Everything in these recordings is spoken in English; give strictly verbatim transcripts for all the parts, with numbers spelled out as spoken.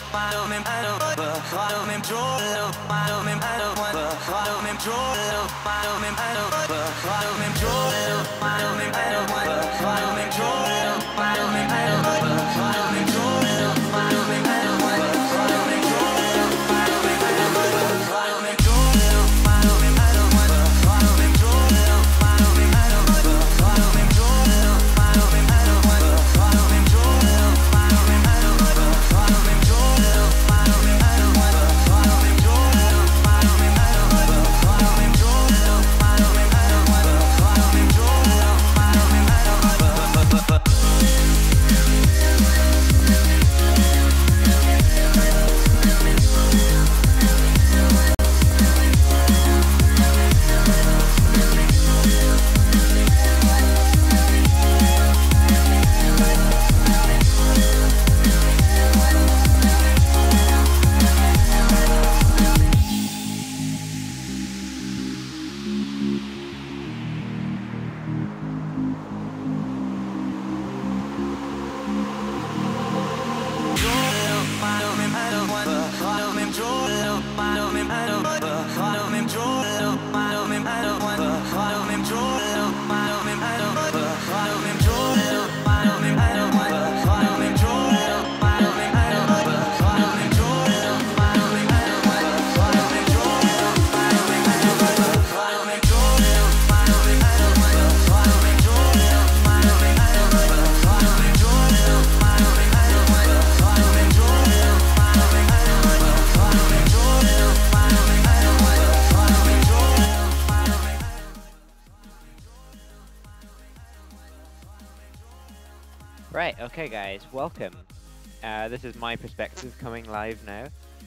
Right, okay guys, welcome. Uh, this is my perspective coming live now.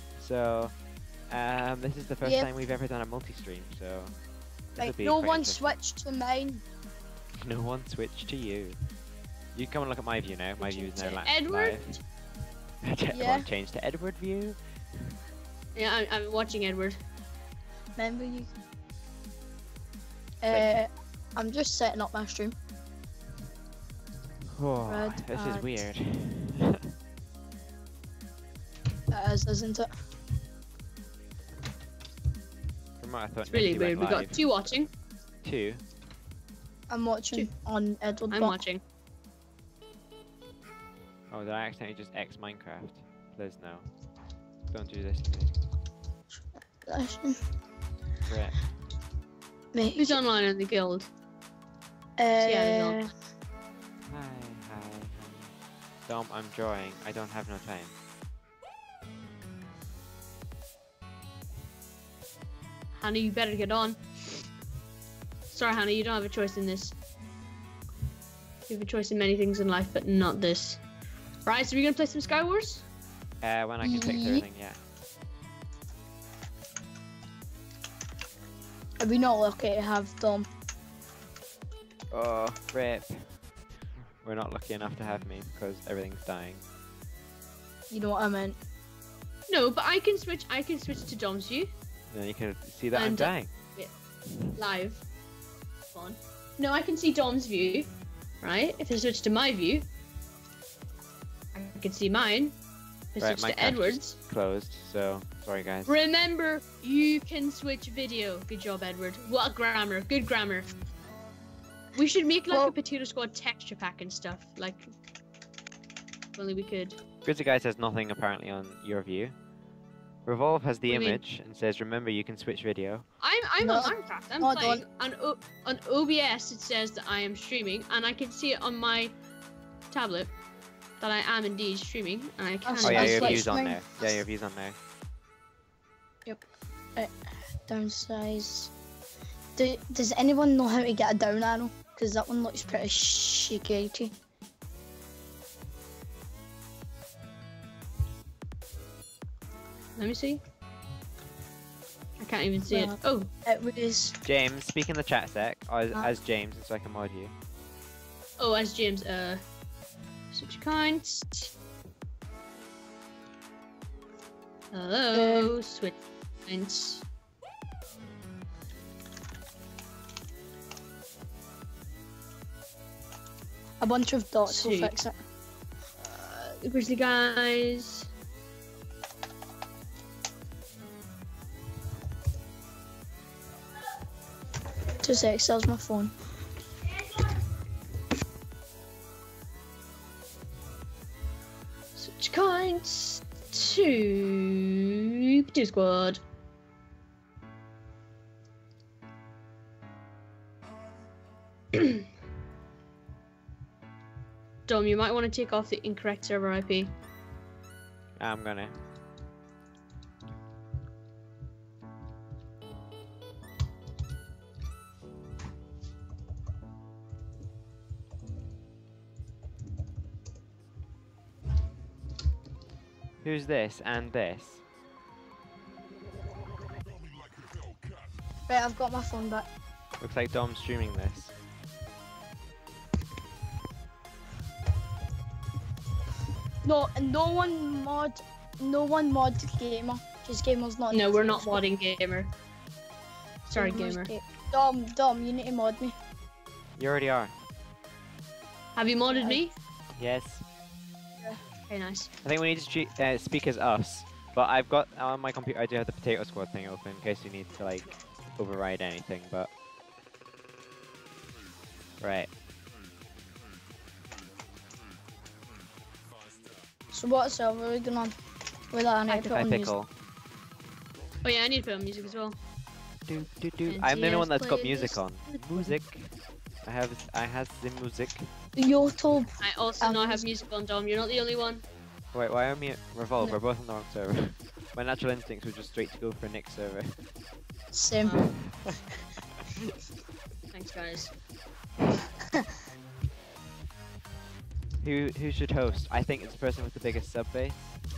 So, um, this is the first Yep. time we've ever done a multi-stream, so... Like, no one switched to mine. No one switched to you. You come and look at my view now. My view is now li Edward? live. Edward? Yeah. Change to Edward view. Yeah, I'm, I'm watching Edward. Remember you? Uh, I'm just setting up my stream. Oh, Red this is and- weird. It is, isn't it? From what I thought, It's really Nancy weird. We went got live. two watching. Two. I'm watching Two. on Edward. I'm Bot. watching. Oh, did I accidentally just X Minecraft? Please no. Don't do this to me. Right. Mate, Who's online in the guild? uh, Yeah, no. Hi, hi, hi. Dom, I'm drawing. I don't have no time. Hannah, you better get on. Sorry, Hannah, you don't have a choice in this. You have a choice in many things in life, but not this. Right, so we're gonna play some Sky Wars? Uh, when I can fix Ye- everything, yeah. Are we not lucky to have Dom? Oh, rip. We're not lucky enough to have me because everything's dying. You know what I meant? No, but I can switch. I can switch to Dom's view And then you can see that I'm And, uh, dying. live. Fun. No, I can see Dom's view. Right. If I switch to my view, I can see mine. If I Right, switch my to cache Edward's. just closed, so sorry guys. Remember, you can switch video. Good job, Edward. What grammar? Good grammar. We should make like Well- a Potato Squad texture pack and stuff. Like, if only we could. Grizzly Guys has nothing apparently on your view. Revolve has the What do you mean? image and says, remember you can switch video. I'm I'm No, on Minecraft. I'm no, I playing on o on O B S. It says that I am streaming, and I can see it on my tablet that I am indeed streaming, and I can. Oh yeah, I your switched view's on mine. there. Yeah, your view's on there. Downsize. Do, does anyone know how to get a down arrow? Because that one looks pretty shaky. Let me see. I can't even see Well, it. Oh, It was. James, speak in the chat sec as, Uh. as James so I can mod you. oh, as James. Uh, switch coins. Hello, switch coins. A bunch of dots will Sweet. fix it. Uh, Grizzly Guys. Two seconds, there's my phone. Switch coins to two squad. Dom, you might want to take off the incorrect server I P. I'm gonna. Who's this and this? Right, I've got my phone back. Looks like Dom's streaming this. No, no one mod, no one mod gamer, because gamer's not. No, we're not modding gamer. Sorry, Gamer's gamer. ga- Dom, Dom, you need to mod me. You already are. Have you modded Yeah. me? Yes. Okay, nice. I think we need to stre- uh, speak as us. But I've got on my computer. I do have the potato squad thing open in case you need to like override anything. But right. So what server are we going on? With that, I need to put on music. Ethical. Oh yeah, I need to put on music as well. Do, do, do. And I'm the only yes, one that's got play music this on. with- Music. I have. I has the music. YouTube. I also Um, now have music on, Dom. You're not the only one. Wait, why are me Revolve? No. We're both on the wrong server. My natural instincts were just straight to go for Nick's server. Same. Um, Thanks, guys. Who who should host? I think it's the person with the biggest sub base.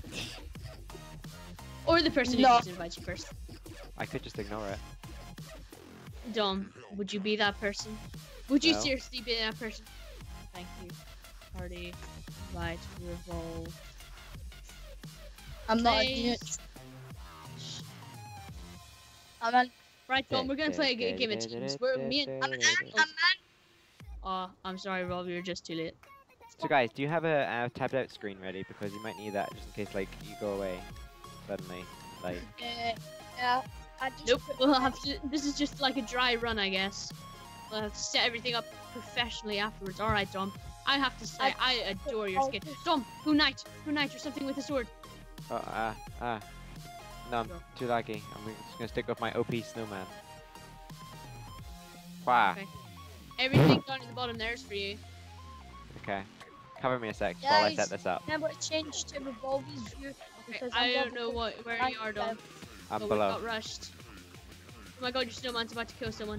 Or the person No. who just invites you first. I could just ignore it. Dom, would you be that person? Would you No. seriously be that person? Thank you. Party, invite, revolve. I'm not a Please. unit. I'm in. Right, Dom, we're gonna play a g- game of teams. We're me and I'm in. I'm in. Oh, I'm sorry, Rob. You're just too late. So guys, do you have a, uh tabbed out screen ready? Because you might need that just in case like you go away suddenly. Like Uh, yeah. I just Nope. put We'll my- have to. This is just like a dry run, I guess. We'll have to set everything up professionally afterwards. All right, Dom. I have to say, I, adore your skin. Dom, who knight? Who knight or something with a sword? oh ah ah. No, I'm Go. too laggy. I'm just gonna stick with my O P snowman. Wow. Okay. Everything down at the bottom there is for you. Okay. Cover me a sec while I set Guys. this up. Never change to Revolve's view. Okay, because I I'm don't not know put- what where you are, Dom. I'm But we below. got rushed. Oh my god, your snowman's about to kill someone.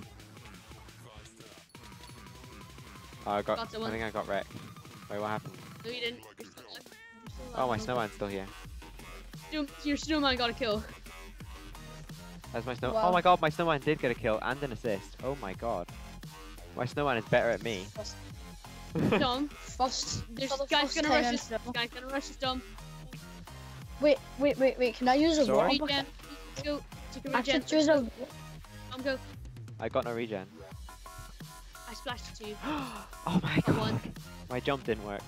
Oh, I got. got I someone. think I got wrecked. Wait, what happened? No, you didn't. You're still alive. You're still alive. Oh, my snowman's still here. Snow- Your snowman got a kill. That's my snow. Wow. Oh my god, my snowman did get a kill and an assist. Oh my god. My snowman is better at me. Dom, First, there's for the guys first gonna time rush in us. forever. Guys gonna rush us, Dom. Wait, wait, wait, wait. Can I use a Sorry? water Regen. bucket? Let's go. Take a I regen. could use a. Dom, go. I got no regen. I splashed it to you. Oh my Got one. god. My jump didn't work.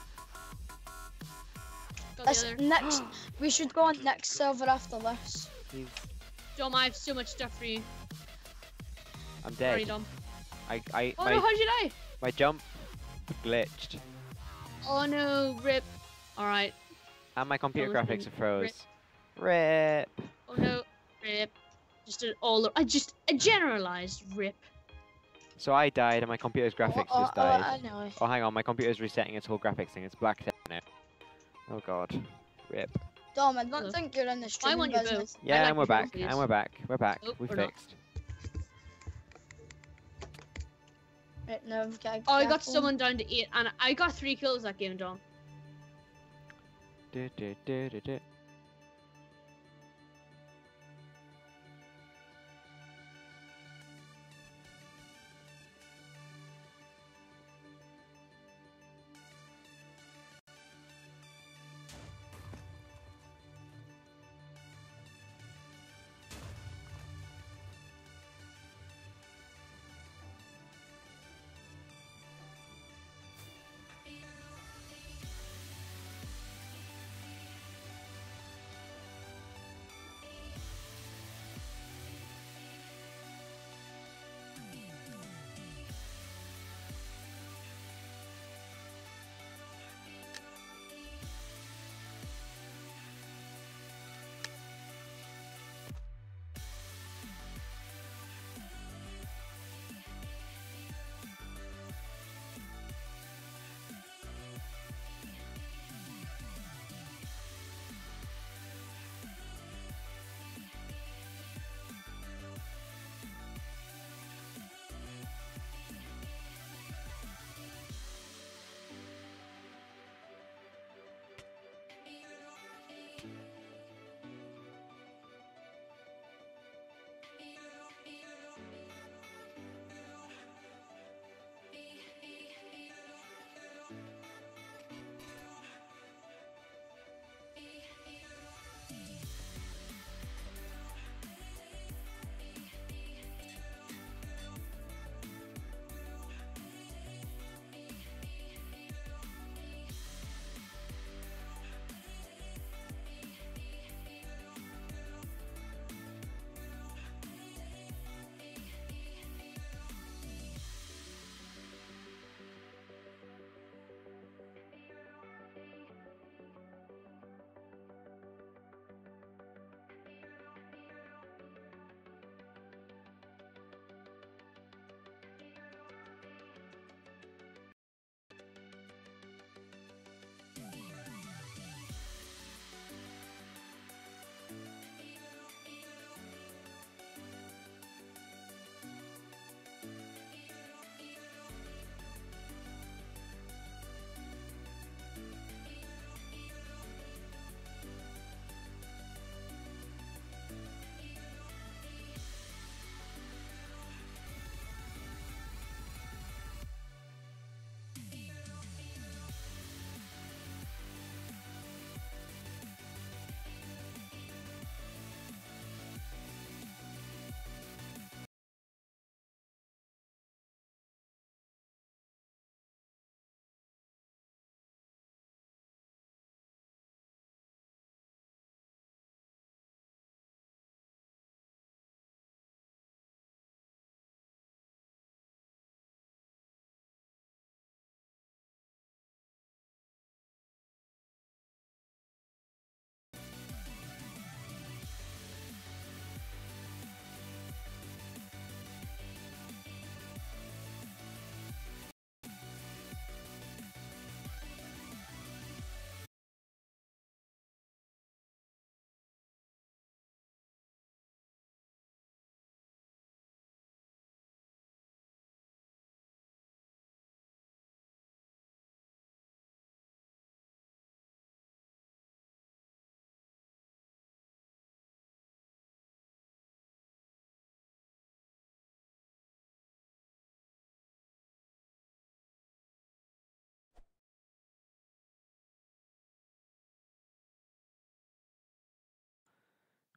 Got That's the other. next. We should go on next server after this. Please. Dom, I have so much stuff for you. I'm Sorry, dead. Dom. I, I, Oh my, no, how'd you die? my jump glitched. Oh no, rip. Alright. And my computer Almost graphics been are froze. Rip. Oh no, rip. Just an all. I just a generalized rip. So I died and my computer's graphics oh, just oh, died. I know. Oh, hang on, my computer's resetting its whole graphics thing. It's blacked out now. Oh god. Rip. Dom, I don't Hello. think you're in the I streaming want your business. vote. I Yeah, like and we're your vote, back. please. And we're back. We're back. Nope, we we're not. fixed. Right now, we've got. Oh, I got someone down to eight, and I got three kills that game, Dom. Du, du, du, du, du.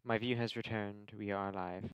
My view has returned. We are live.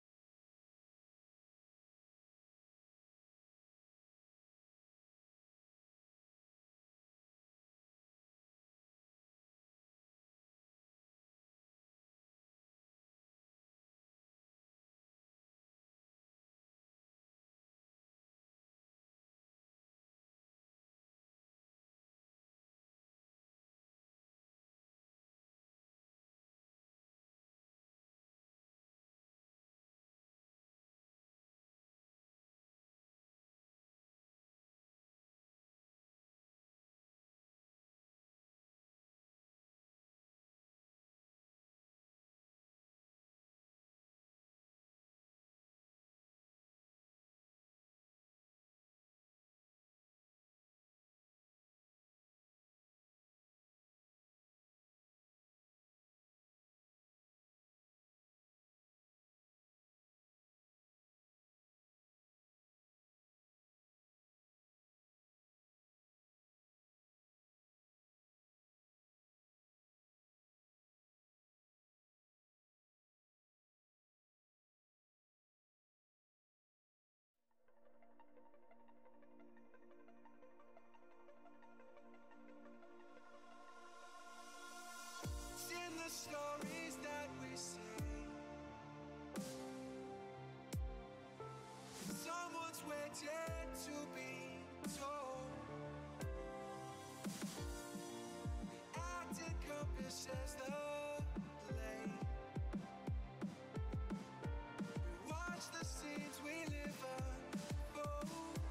In the stories that we say, someone's waiting to be told. Act encompasses the play. We watch the scenes we live unfold.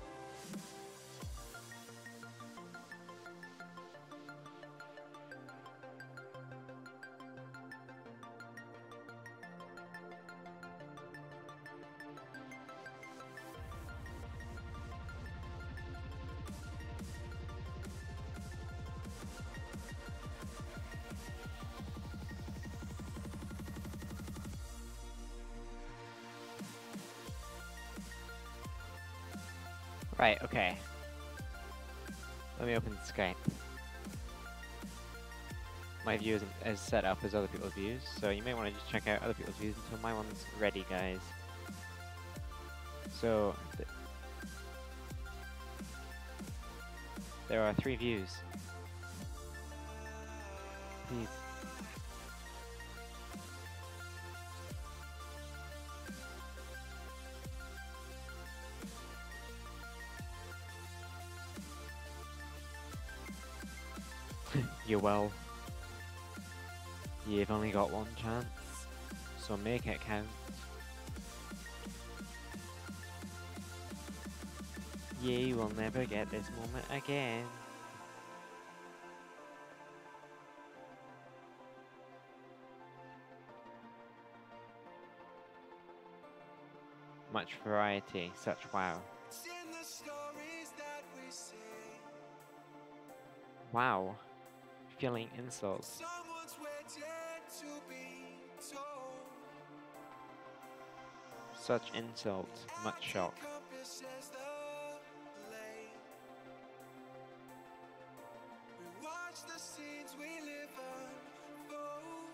Right, okay. Let me open Skype. My view isn't as set up as other people's views, so you may want to just check out other people's views until my one's ready, guys. So, th there are three views. Please. You will. You've only got one chance, so make it count. You will never get this moment again. Much variety, such wow. In the stories that we say, Wow. Feeling insults. someone's waiting to be told. Such insult, much shock. Encompasses the play. We watch the scenes we live unfold.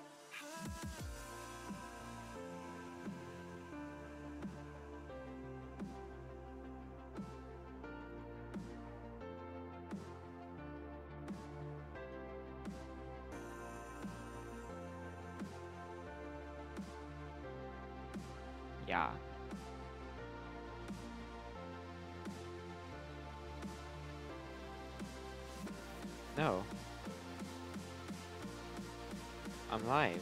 Yeah. No. I'm live.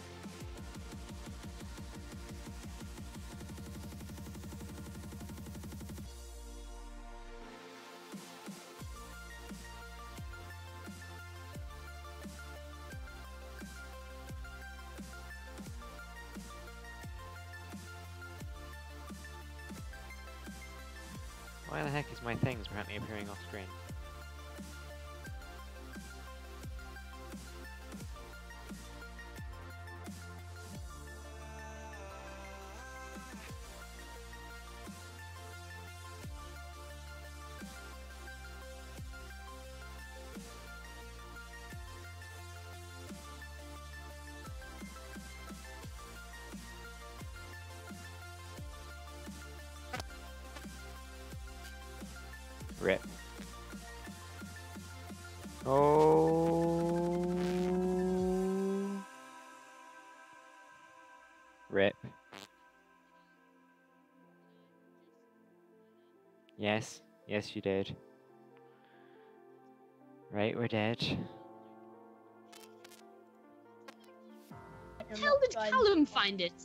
Why the heck is my things apparently appearing off screen? Rip. Yes, yes you did. Right, we're dead. How did Callum find it?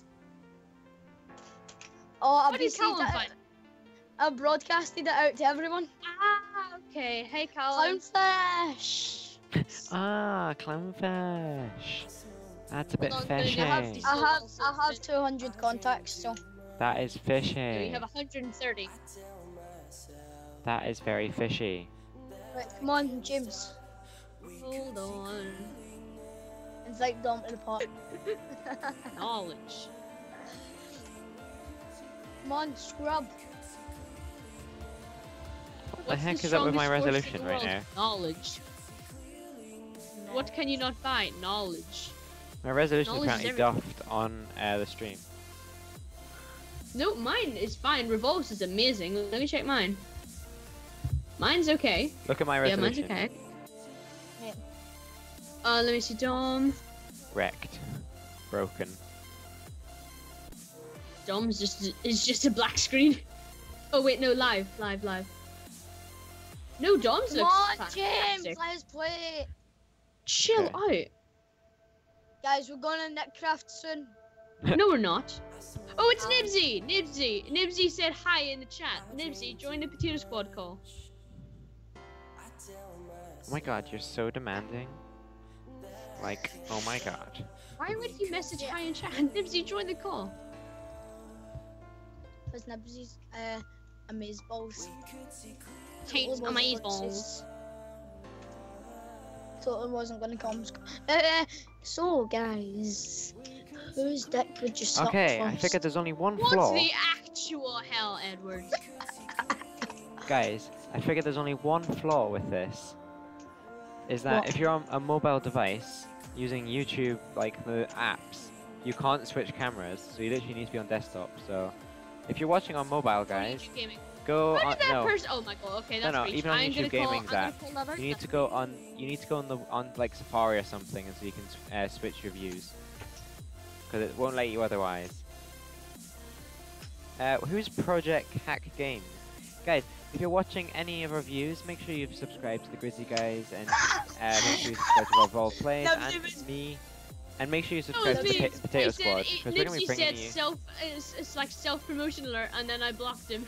Oh, I've What did received Callum it. find? I broadcasted it out to everyone. Ah, okay. Hey, Callum. Clownfish. Ah, clownfish. That's a bit Hold on, then you fishy. have to- I have I have two hundred contacts, so That is No, fishy. you have one hundred thirty. That is very fishy. right, come on, James. Hold on. Invite Dom to the pot. Knowledge. Come on, scrub. What the What's heck the is up with my strongest force in resolution the right world? now? Knowledge. What can you not buy? Knowledge. My resolution is Knowledge is apparently doffed on uh, the stream. No, mine is fine. Revolves is amazing. Let me check mine. Mine's okay. Look at my Yeah, mine's resolution. okay. Yeah. Uh, let me see, Dom. Wrecked. Broken. Dom's just is just a black screen. Oh wait, no, live, live, live. No, Dom's Come looks on, fantastic. James. Let's play. Chill Guys, we're going to Netcraft soon. out. No, we're not. Oh, it's Um, Nibsy. Nibsy. Nibsy said hi in the chat. Nibsy, join the Potato Squad call. Oh my god, you're so demanding. Like, oh my god. Why would he message hi in chat? Nibsy, join the call. Because Nibsy's uh, amazeballs. Taints Totally amaze wasn't gonna balls. say- Totally wasn't going to come. Uh, so, guys, whose deck would you suck Okay, first? I figured there's only one What flaw. the actual hell, Edward? Guys, I figured there's only one flaw with this. Is that What? if you're on a mobile device using YouTube, like the apps, you can't switch cameras, so you literally need to be on desktop. So, if you're watching on mobile, guys, YouTube gaming. go How on. did that no, person? Oh my god. Okay, No, that's no, reach. even on I'm YouTube gonna call, Gaming's I'm gonna app, call that you need person. to go on. You need to go on the on like Safari or something, and so you can uh, switch your views, because it won't let you otherwise. Uh, who's Project Hack Games? Guys, if you're watching any of our views, make sure you've subscribed to the Grizzly Guys, and uh, make sure you subscribe to Revolve Plays No, and Nibs. me, and make sure you No, subscribe to the Nibs. Pota- Potato He said, Squad, it- because we're going to be Nibsy bringing said you. self. It's, it's like self promotion alert, and then I blocked him.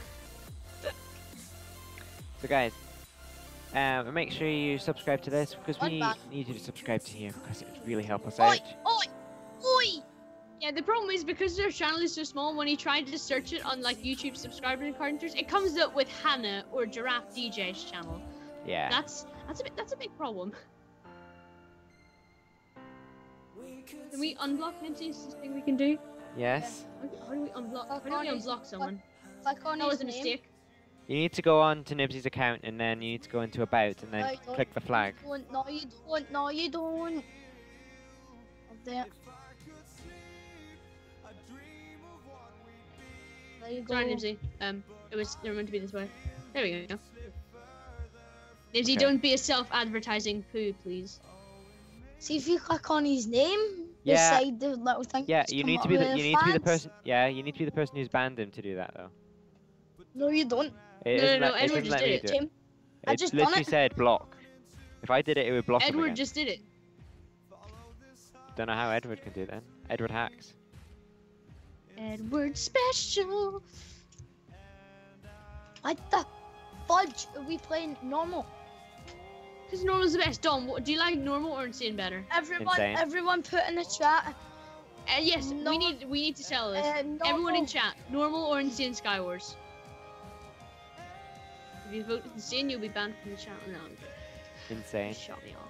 So guys, um, make sure you subscribe to this, because One we back. need you to subscribe to here, because it would really help us Oi, out. oi, oi! Yeah, the problem is because their channel is so small. When he tried to search it on like YouTube subscriber encounters, it comes up with Hannah or Giraffe D J's channel. Yeah. That's that's a bit that's a big problem. Can we unblock Nibsy? Is this thing we can do? Yes. How, how do we unblock? How Click do we on his- unblock someone? Click on That was his a name. mistake. You need to go on to Nibsy's account, and then you need to go into About, and then No, you don't. click the flag. You don't. No, you don't. No, you don't. Up there. There you go. Sorry, Nibsy. Um, it was they were meant to be this way. There we go. Nibsy, Okay. don't be a self-advertising poo, please. See if you click on his name Yeah. beside the little thing. Yeah, it's you come need to up be the with you need to be the fans. person. Yeah, you need to be the person who's banned him to do that, though. No, you don't. It No, doesn't no, let, no, it Edward doesn't just let did me it. do Tim, I It just done literally it. said block. If I did it, it would block him Edward again. just did it. Don't know how Edward can do it then. Edward hacks. Edward special. What the fudge? Are we playing normal? Because normal's the best. Dom, what, do you like normal or insane better? Everyone, Insane. everyone, put in the chat. Uh, yes, No- we need we need to sell this. Uh, Everyone in normal. chat, normal or insane Skywars. If you vote insane, you'll be banned from the channel. No, I'm good. Insane. Shut me off.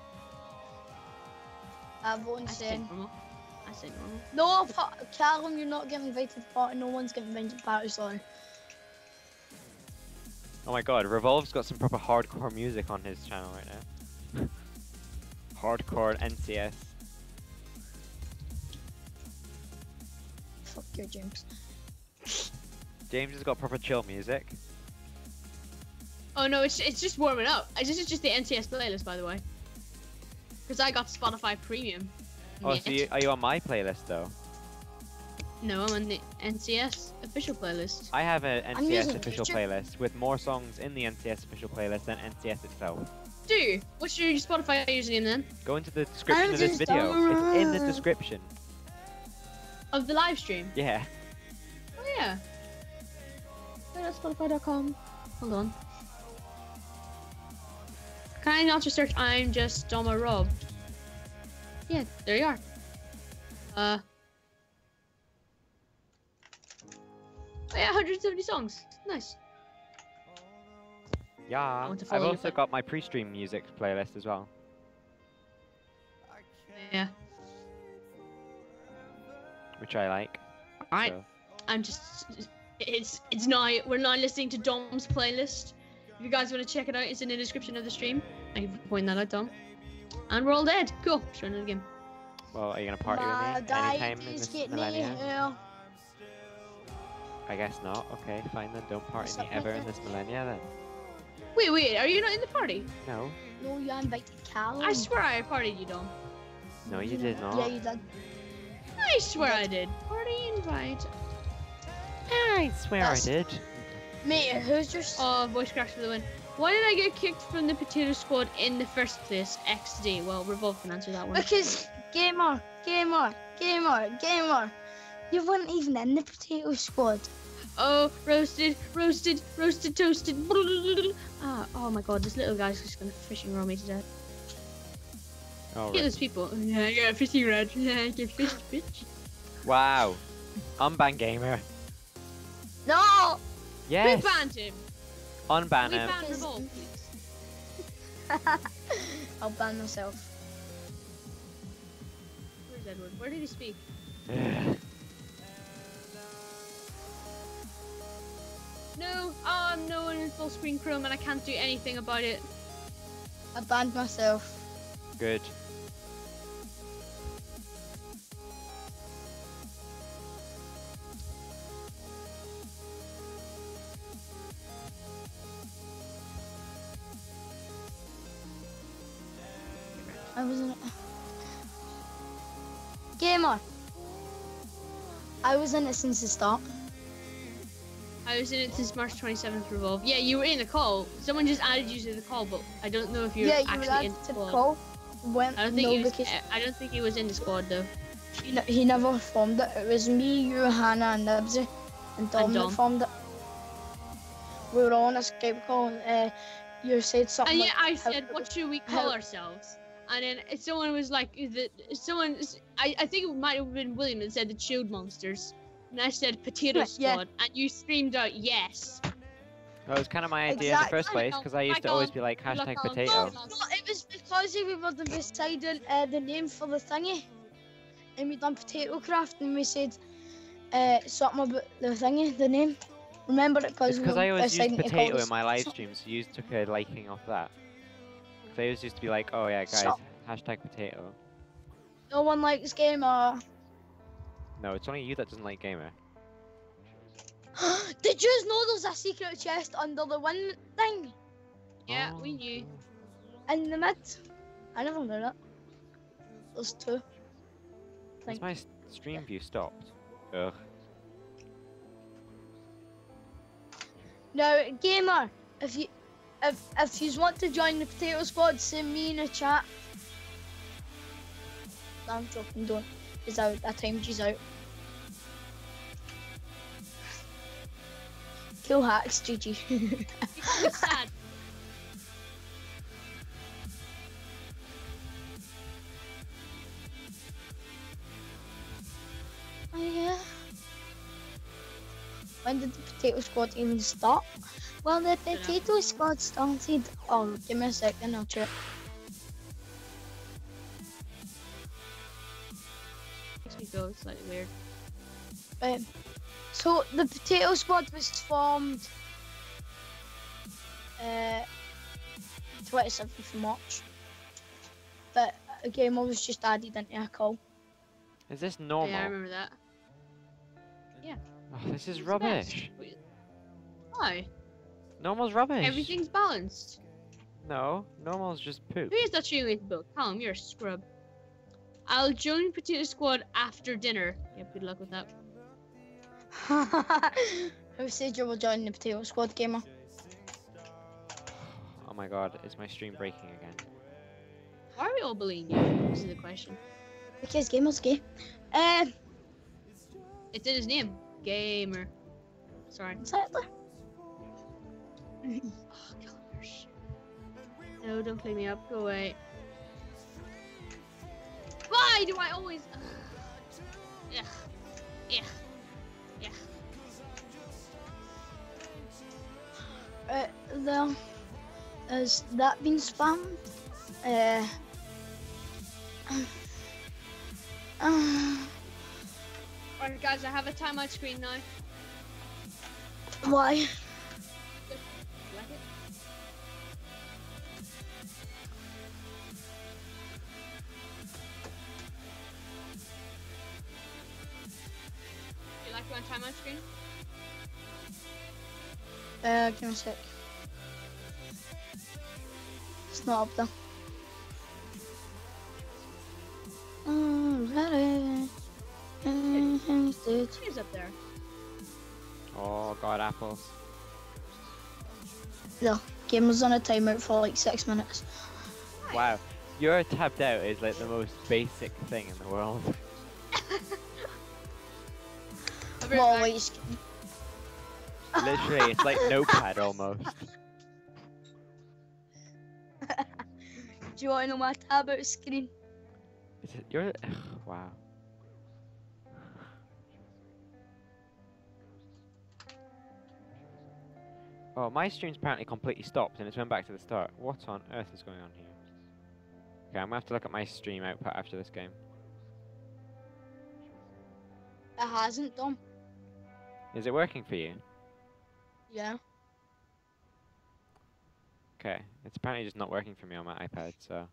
I vote I said insane. normal. I said normal. No, pa- Callum, you're not getting invited to the party. No one's getting invited to the party. Sorry. Oh my god, Revolve's got some proper hardcore music on his channel right now. Hardcore N C S. Fuck you, James. James has got proper chill music. Oh no, it's it's just warming up. Uh, This is just the N C S playlist, by the way. Because I got Spotify Premium. Oh, Yet. so you, are you on my playlist though? No, I'm on the N C S official playlist. I have an I'm N C S using official Picture. playlist with more songs in the N C S official playlist than N C S itself. Do you? What's your Spotify username then? Go into the description I'm of this just video. It's in the alright. description. Of the live stream? Yeah. Oh yeah. Wait, that's Spotify dot com. Hold on. Can I not just search I'm just Doma Rob? Yeah, there you are. Uh. Oh yeah, one hundred seventy songs. Nice. Yeah. want to I've follow you, also but- got my pre-stream music playlist as well. Yeah. Which I like. Alright. So. I'm just. It's it's not. We're not listening to Dom's playlist. If you guys want to check it out, it's in the description of the stream. I can point that out, Dom. And we're all dead. Cool. Showing it again. Well, are you gonna party My with me anytime in diet is this getting millennia? here. I guess not. Okay, fine then. Don't party What's with me up, ever in Micah? this millennia then. Wait, wait. Are you not in the party? No. No, you invited Callum. I swear I partied you, Dom. No, you did not. Yeah, you did. I swear I did. Party invite. I swear That's- I did. Mate, who's your... Oh, voice crash for the win. Why did I get kicked from the potato squad in the first place? X D. Well, Revolve can answer that one. Because gamer, gamer, gamer, gamer. You weren't even in the potato squad. Oh, roasted, roasted, roasted, toasted. Ah, oh my god, this little guy's just gonna fishing roll me to death. Oh, Look at right. those people. Yeah, I got a fishing rod. Yeah, I get fished, bitch. Wow. Unban gamer. No! Yes. We banned him. Unban We him. banned Revolve, please. I'll ban myself. Where's Edward? Where did he speak? No, oh, I'm no one in full screen Chrome and I can't do anything about it. I banned myself. Good. I was in it. Gamer. I was in it since the start. I was in it since March twenty-seventh Revolve. Yeah, you were in the call. Someone just added you to the call, but I don't know if you're yeah, you actually were in added the to the squad. call. When, I don't think no, he was. because I don't think he was in the squad though. he, ne- he never formed it. It was me, you, Hannah, and Nibsy, and Dom, And that Dom. formed it. We were on a Skype call, and uh, you said something. And yeah, like, I how- said, "What should we call how- ourselves?" And then someone was like, "The someone." I I think it might have been William that said the Shield Monsters, and I said Potato Yeah, yeah. Squad, and you screamed out yes. That was kind of my idea in the Exactly. first place because I used to always be like Look hashtag on- potato. No, no, it was because we were deciding uh, the name for the thingy, and we done Potato Craft, and we said uh, something about the thingy, the name. Remember it because It's we because were I always used deciding to call potato it in my live something. streams, so you took a liking off that. Because I always used to be like, oh yeah, guys, So- hashtag potato. No one likes gamer. No, it's only you that doesn't like gamer. Did you know there's a secret chest under the win thing Yeah, we Oh, knew. in the mid? I never knew that. There's two. Has Think. my s- stream view stopped? Ugh. Now, gamer, if you if if you want to join the potato squad, send me in a chat. No, I'm joking, don't. Because I, I timed you out. Kill hacks, G G. It's sad. Oh yeah. When did the potato squad even start? Well, the potato squad started. Oh, give me a second, I'll check. Makes me feel slightly weird. Right. So the potato squad was formed uh twenty-seventh of March. But a gamer was just added into a call. Is this normal? Yeah, I remember that. Oh, this is It's rubbish. best. Why? Normal's rubbish. Everything's balanced. No, normal's just poop. Who is that shooting with the book? Callum, you're a scrub. I'll join Potato Squad after dinner. Yep, good luck with that. Who said you were joining the potato squad, gamer? Oh my god, is my stream breaking again? Why are we all bullying you? This is the question. Because gamer's gay. Um, It's in his name. Gamer. Sorry. exactly. Oh, killers. No, don't clean me up. Go away. Why do I always... Ugh. Yeah. Yeah. Uh, there has that been spammed? Uh, uh, Alright guys, I have a timeout screen now. why? You like it? You like it on timeout screen? Uh, give me a sec. It's not up there. Mm, ready. Dude. Who's up there? Oh god, apples. No, game was on a timeout for like six minutes. Wow, your tabbed out is like the most basic thing in the world. I'll be Well, right wait, back. sc- Literally, it's like Notepad almost. do you want to know my tab out screen? Is it your? Wow. Oh, my stream's apparently completely stopped and it's went back to the start. What on earth is going on here? Okay, I'm gonna have to look at my stream output after this game. It hasn't done. Is it working for you? Yeah. Okay, it's apparently just not working for me on my iPad, so...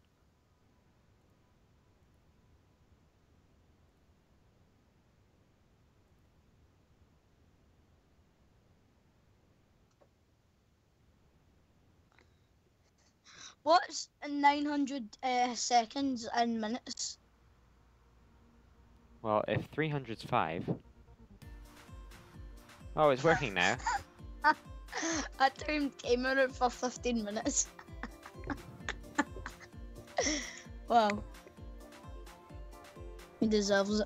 What's nine hundred uh, seconds in minutes? Well, if three hundred's five... Oh, it's working now. I timed gamer out for fifteen minutes. Wow. He deserves it.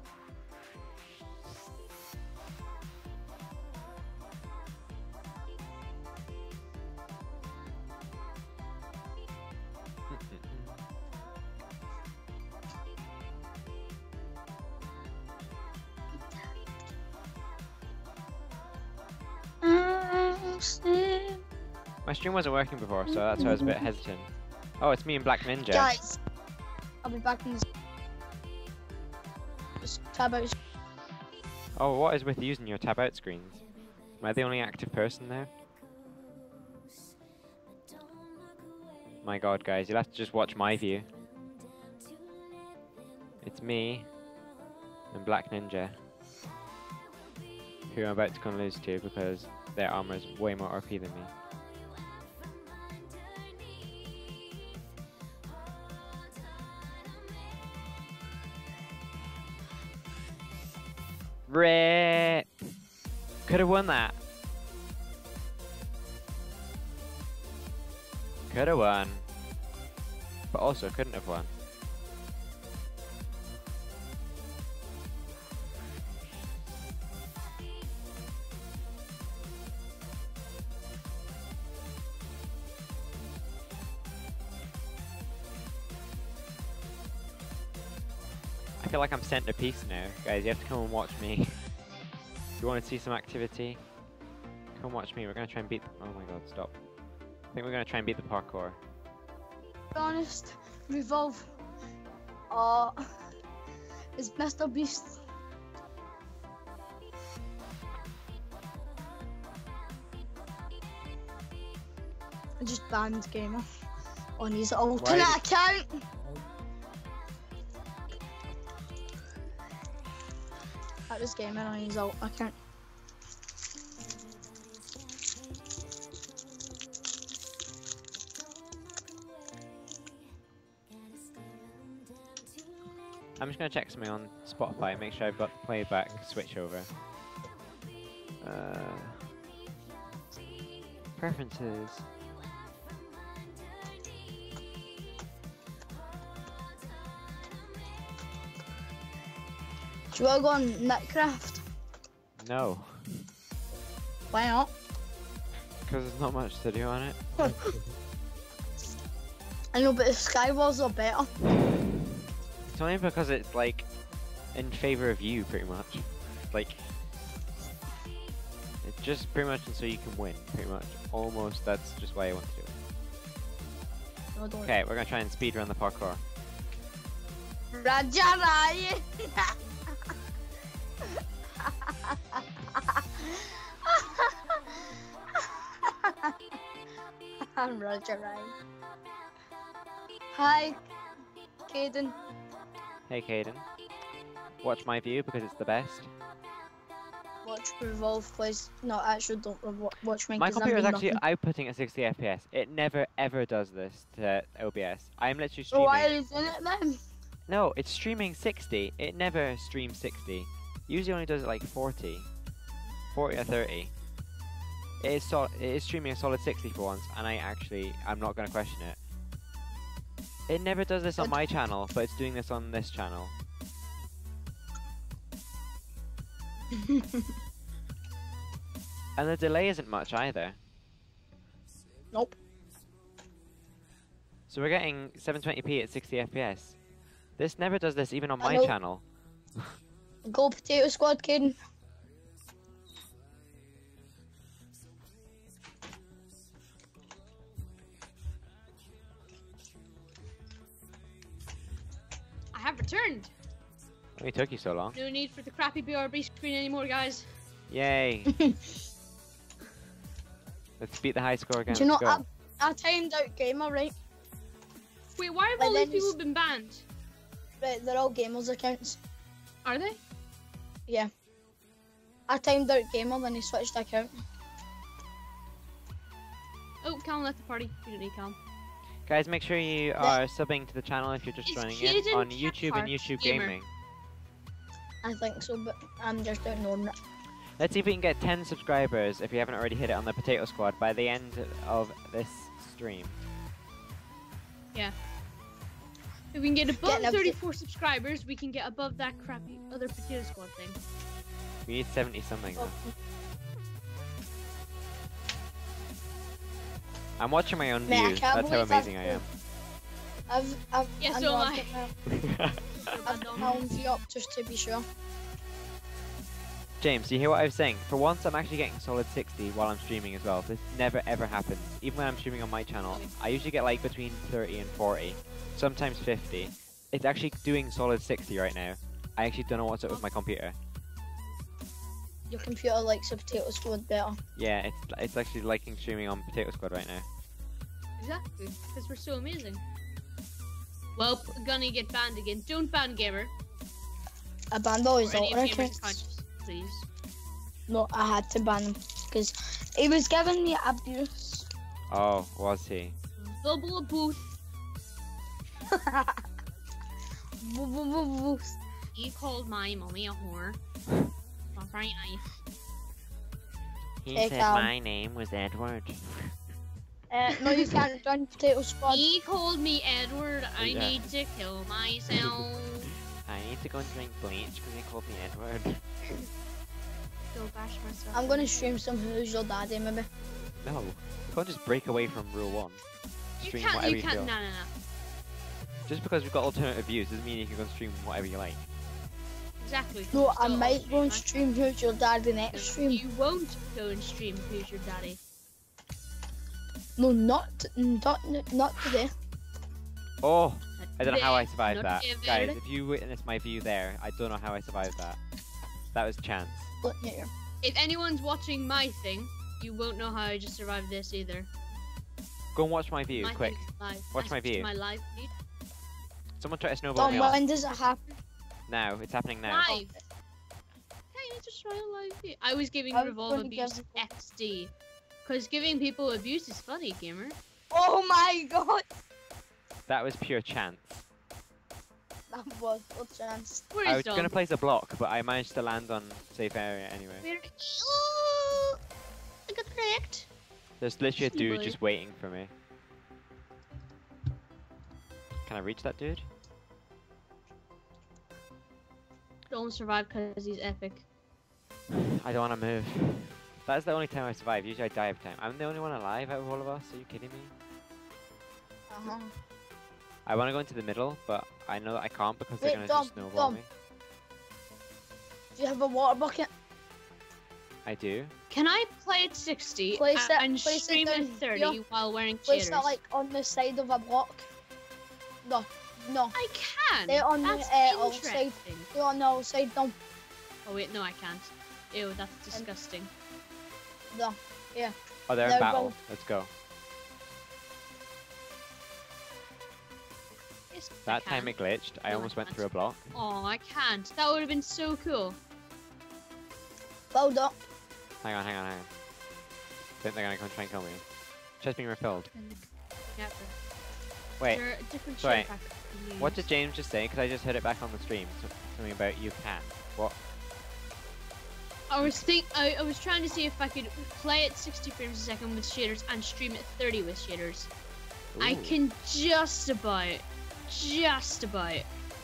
My stream wasn't working before, so that's why I was a bit hesitant. Oh, it's me and Black Ninja. Guys, I'll be back in this. Just tab out. Oh, what is with using your tab out screens? Am I the only active person there? My god, guys, you'll have to just watch my view. It's me and Black Ninja, who I'm about to go and lose to because their armor is way more O P than me. Rip! Could have won that. Could have won. But also couldn't have won. I feel like I'm centerpiece now. Guys, you have to come and watch me. If you want to see some activity, come watch me. We're going to try and beat... Oh my god, stop. I think we're going to try and beat the parkour. To be honest, Revolve. Uh, is Mister Beast. I just banned Gamer on his alternate Why? account. That was Gamer on his alt account. I'm just going to check something on Spotify, make sure I've got the playback switch over. Uh, preferences. Do you want to go on Netcraft? No, Why not? because there's not much to do on it. I know, but the Skywars are better. It's only because it's like in favor of you, pretty much. Like it's just pretty much so you can win, pretty much. Almost. That's just why I want to do it. No, don't. Okay, we're gonna try and speed run the parkour. Raja Rai. I'm Raja Rai. Hi, Caden. Hey, Caden. Watch my view because it's the best. Watch Revolve, please. No, actually, don't revo- watch me. My 'cause I'm computer is doing actually nothing. outputting at sixty F P S. It never ever does this to O B S. I'm literally So streaming. why are you doing it then? No, it's streaming sixty. It never streams sixty. Usually only does it like forty. forty or thirty. It is, so it is streaming a solid sixty for once, and I actually, I'm not going to question it. It never does this on But- my channel, but it's doing this on this channel. And the delay isn't much either. Nope. So we're getting seven twenty p at sixty F P S. This never does this even on I my know. channel. Go Potato Squad, Caden. I have returned. Only took you so long. No need for the crappy B R B screen anymore, guys. Yay! Let's beat the high score again. Do you know, Let's go. I, I timed out Gamer, right? Wait, why have But all then these people he's- been banned? Right, they're all Gamers accounts. Are they? Yeah. I timed out Gamer, then he switched account. Oh, Callum left the party. You don't need Callum. Guys, make sure you are subbing to the channel if you're just Is joining in Jaden on YouTube and Cathcart YouTube gamer? Gaming. I think so, but I'm just ignoring it. Let's see if we can get ten subscribers if you haven't already hit it on the Potato Squad by the end of this stream. If we can get above Getting up to- thirty-four subscribers, we can get above that crappy other Potato Squad thing. We need seventy something. Oh, though. I'm watching my own Man, I views. can't That's how believe amazing I've- I am. I've, I've, Yeah, I so know am I've I. got my- I've got my own view up just to be sure. James, do you hear what I was saying? For once, I'm actually getting solid sixty while I'm streaming as well. This never ever happens. Even when I'm streaming on my channel, I usually get like between thirty and forty, sometimes fifty. It's actually doing solid sixty right now. I actually don't know what's up with my computer. Your computer likes a Potato Squad better. Yeah, it's it's actually liking streaming on Potato Squad right now. Exactly, because we're so amazing. Well, gonna get banned again. Don't ban Gamer. I banned all his Or any of alter Gamer's accounts. accounts, please. No, I had to ban him because he was giving me abuse. Oh, was he? Double boost. Boo, boo, boo, boo. He called my mommy a whore. Not very nice. He Hey, said Cal. my name was Edward. Uh, no, you can't join Potato Squad. He called me Edward. I Yeah. need to kill myself. I need to go and drink bleach because he called me Edward. Go bash myself. I'm gonna stream some Who's Your Daddy, maybe. No, you can't just break away from rule one. You Stream can't. whatever You you can't. feel. No, no, no. Just because we've got alternative views doesn't mean you can go and stream whatever you like. Exactly. 'cause No, we're I still might go and right? stream Who's Your Daddy next No, stream. You won't go and stream Who's Your Daddy. No, not not not today. Oh, I don't know how I Today, survived not that. today. Guys, if you witnessed my view there, I don't know how I survived that. That was chance. Look here. If anyone's watching my thing, you won't know how I just survived this either. Go and watch my view, my quick. thing is live. Watch I my switched view. My live feed. Someone try to snowball Tom, me off. when does it happen? Now, it's happening now. Live. Hey, it's just try a live feed. I was giving I was Revolve gonna abuse give- X D. Because giving people abuse is funny, gamer. Oh my god! That was pure chance. That was a chance. Where I is was Dom? going to place a block, but I managed to land on safe area anyway. Where- Perfect. There's literally a Silly dude boy. just waiting for me. Can I reach that dude? Don't survive because he's epic. I don't want to move. That's the only time I survive. Usually I die every time. I'm the only one alive out of all of us. Are you kidding me? Uh-huh. I want to go into the middle, but I know that I can't because they're Wait, going to Dom, just snowball Dom. me. Do you have a water bucket? I do. Can I play at sixty Place a- it- and place it stream at down thirty here. while wearing Place shaders? it like on the side of a block. No, no. I can. They're on the, That's uh, outside. interesting. You're on the outside, Dom. Oh wait, no, I can't. Ew, that's disgusting. No. Oh, they're No, in battle. Dom. Let's go. Yes, I That time can. it glitched. I No, I almost went can't. through a block. Oh, I can't. That would have been so cool. Well done. Hang on, hang on, hang on. I think they're going to come try and kill me. Chest being refilled. Yeah, Wait, there are different sorry. shape factors you can what use. did James just say? Because I just heard it back on the stream. So- Something about you can. What? I was think I, I was trying to see if I could play at sixty frames a second with shaders and stream at thirty with shaders. I Ooh. can just about, just about.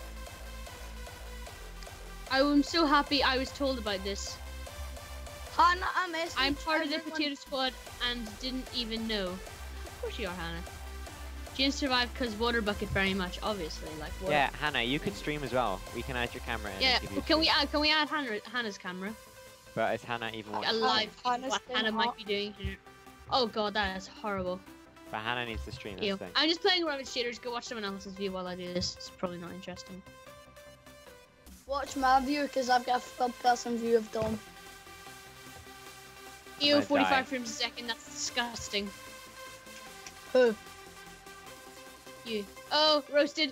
I am so happy I was told about this. Hannah, I messaged I'm part of the everyone. potato squad and didn't even know. Of course you are, Hannah. James survived because water bucket very much, obviously. Like water. Yeah, Hannah, you could stream as well. We can add your camera in. Yeah. And give you a Can we stream. add? Can we add Hannah, Hannah's camera? But is Hannah even Like, watching? a live Hannah's what doing Hannah might hot. be doing here. Oh god, that is horrible. But Hannah needs to stream. That's Ew. the thing. I'm just playing around with shaders. Go watch someone else's view while I do this. It's probably not interesting. Watch my view because I've got a third person view of Dom. Ew, gonna forty-five die. frames a second. That's disgusting. Who? You. Oh, roasted.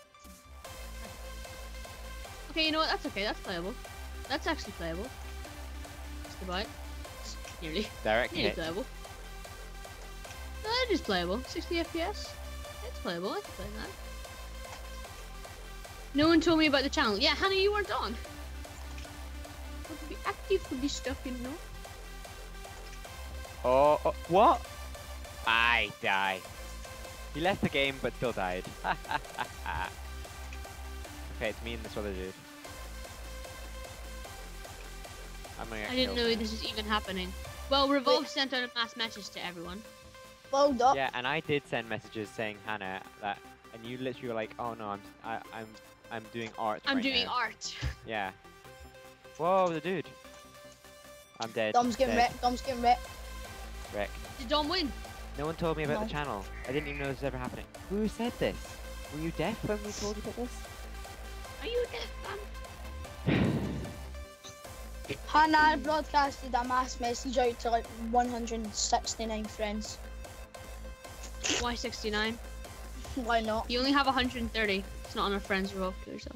Okay, you know what? That's okay. That's playable. That's actually playable. Just about. It's nearly. Direct Nearly hit. playable. No, it is playable. sixty F P S. It's playable. I can play that. No one told me about the channel. Yeah, Hannah, you weren't on. Could be active, could be stuff, you know. Oh, oh, what? I die. He left the game but still died. Okay, it's me and this other dude. I'm gonna get I didn't killed know now. this was even happening. Well, Revolve sent out a mass message to everyone. Well done. Yeah, and I did send messages saying Hannah that, and you literally were like, "Oh no, I'm, I, I'm, I'm doing art." I'm right doing now." art. Yeah. Whoa, the dude. I'm dead. Dom's getting dead. wrecked. Dom's getting wrecked. Wreck. Did Dom win? No one told me about No. the channel. I didn't even know this was ever happening. Who said this? Were you deaf when we told you about this? Are you deaf, man? Hannah broadcasted a mass message out to like one hundred sixty-nine friends. Why sixty-nine? Why not? You only have one hundred thirty. It's not enough friends, Revolve. Kill yourself.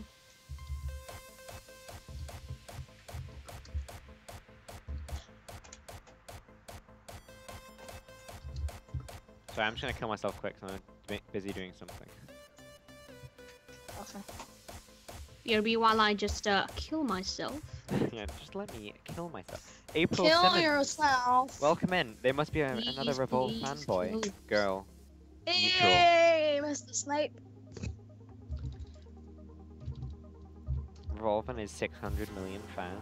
Sorry, I'm just gonna kill myself quick. So I'm bu- busy doing something. Okay. B R B while I just uh, kill myself. Yeah, just let me kill myself. April Kill Simmons. yourself. Welcome in. There must be a, another Please, Revolve please, fanboy please. girl. Neutral. Hey, Mister Snipe. Revolve and his six hundred million fans.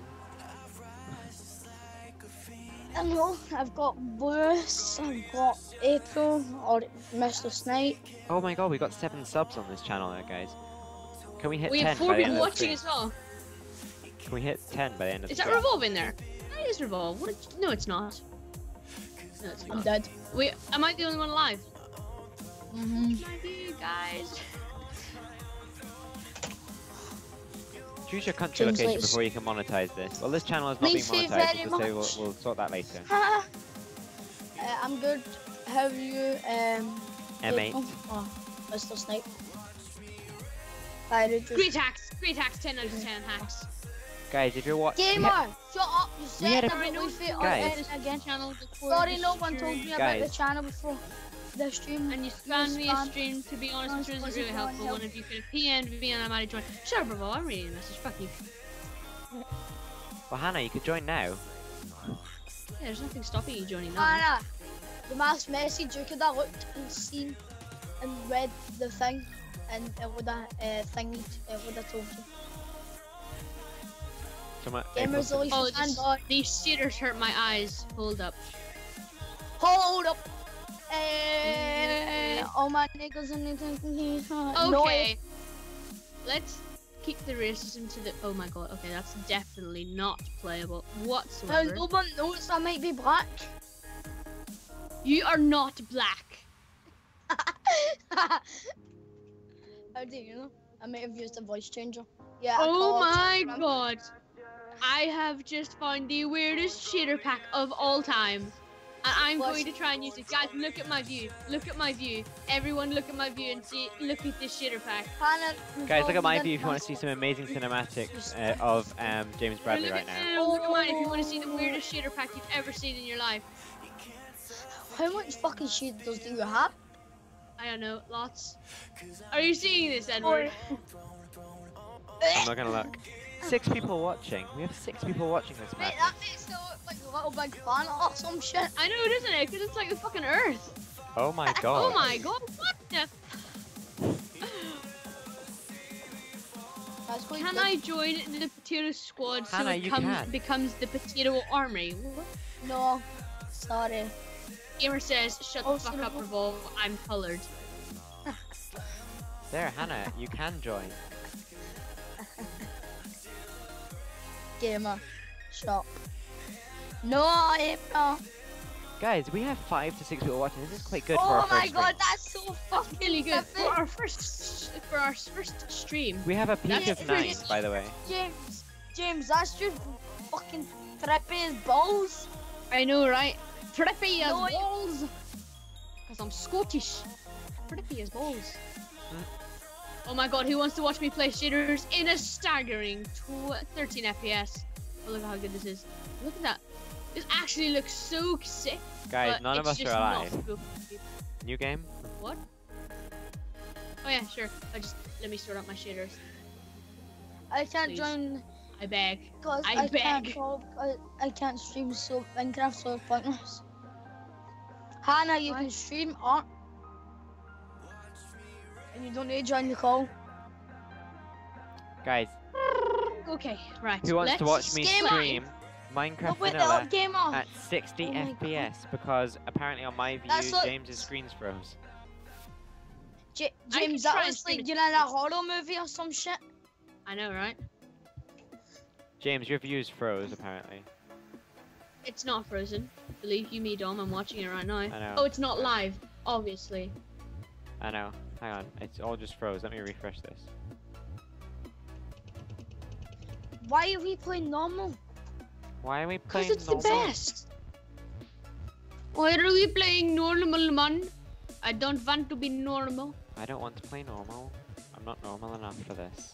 Hello, I've got Bruce, I've got April, or Mister Snipe. Oh my god, we got seven subs on this channel now, guys. Can we hit We ten have four by the people end of the watching stream? as well. Can we hit ten by the end of Is the that stream? Revolve in there? That is Revolve. What? No, it's not. No, it's I'm not. dead. Wait, am I the only one alive? Mm-hmm. My view, guys. Choose your country James location Leach. before you can monetize this. Well, this channel is not being Thank you monetized, very we'll, say we'll, much. we'll sort that later. uh, I'm good. How are you, um... M eight. April? Oh, Mister Snipe. Hi, Rudra. Great hacks. Great hacks. ten out of ten hacks. Guys, if you're watching... Gamer, shut up. You We had said a- that we fit on Guys. it again. Channel before Sorry, the no one told me stream. about Guys. the channel before the stream. And you spammed me a spam- stream. To be honest, No, it was supposed really to helpful. help. One of you could have P M'd me and I might have joined. Shut up, Revolve. I'm reading a message. Fuck you. Well, Hannah, you could join now. Yeah, there's nothing stopping you joining that. Hannah, the mass message, you could have looked and seen and read the thing, and it would have uh, thingy, it would have told you. Someone, Gamers only Oh, stand this, on. these cheaters hurt my eyes. Hold up. Hold up. Uh, all my niggas in the Okay. Let's keep the racism to the. Oh my god. Okay, that's definitely not playable Now, whatsoever. no one knows I might be black. You are not black. How do you know? I might have used a voice changer. Yeah. I Oh called my it. god. I have just found the weirdest cheater pack of all time. And I'm What's- going to try and use it. Guys, look at my view. Look at my view. Everyone look at my view and see. Look at this cheater pack. Hannah, Guys, look at my didn't view if you want to see answer. some amazing cinematics uh, of um, James Bradley look right at, now. no, no, look at mine if you want to see the weirdest cheater pack you've ever seen in your life. How much fucking shit does do you have? I don't know, lots. Are you seeing this, Edward? I'm not gonna look. Six people watching. We have six people watching this Mate, match. that makes it look like a little big planet or some shit. I know, doesn't it? Because it's like the fucking Earth. Oh my god. Oh my god, what the? That's quite Can good. I join the potato squad so Hannah, it you comes, can. becomes the potato army? What? No, sorry. Gamer says, shut Oh, the fuck son of up, a- Revolve, I'm colored. There, Hannah, you can join. Gamer, shop. No, I am not. Guys, we have five to six people watching. This is quite good for Oh our my first god, stream. that's so fucking Really good. specific. For our first, for our first stream. We have a peak That's of nine, pretty- by the way. James, James, that's just fucking trippy as balls. I know, right? Trippy as No, I- balls. Because I'm Scottish. Trippy as balls. Oh my god, who wants to watch me play shooters in a staggering tw thirteen F P S? Oh, look at how good this is. Look at that. This actually looks so sick. Guys, but none of it's us just are not alive. good. New game? What? Oh yeah, sure. I just let me sort out my shaders. I can't Please. join I beg. because I I, can't beg. solve, I, I can't stream so Minecraft, so it's pointless. Hannah, you Why? can stream art. And you don't need to join the call. Guys, Okay, right. who wants let's to watch me skip stream No, Minecraft wait, the Vanilla up gamer. at sixty Oh my F P S? Because apparently on my view, That's what- James's screen's froze. J- I can James, try that and was stream like it you're to in a sixty. horror movie or some shit. I know, right? James, your view's froze apparently. It's not frozen. Believe you me, Dom. I'm watching it right now. I know. Oh, it's not live, obviously. I know. Hang on, it's all just froze. Let me refresh this. Why are we playing normal? Why are we Because playing it's the normal? best. Why are we playing normal, man? I don't want to be normal. I don't want to play normal. I'm not normal enough for this.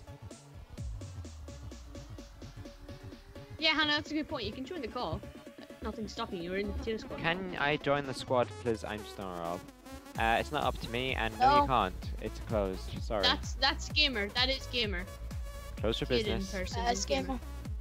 Yeah, Hannah, that's a good point. You can join the call. Nothing's stopping you. We're in the potato squad. Can I join the squad, please? I'm just not Rob. Uh, it's not up to me, and no, you No. can't. It's closed. Sorry. That's that's gamer. That is gamer. Closed for Kid in business. person Uh, is it's gamer. gamer.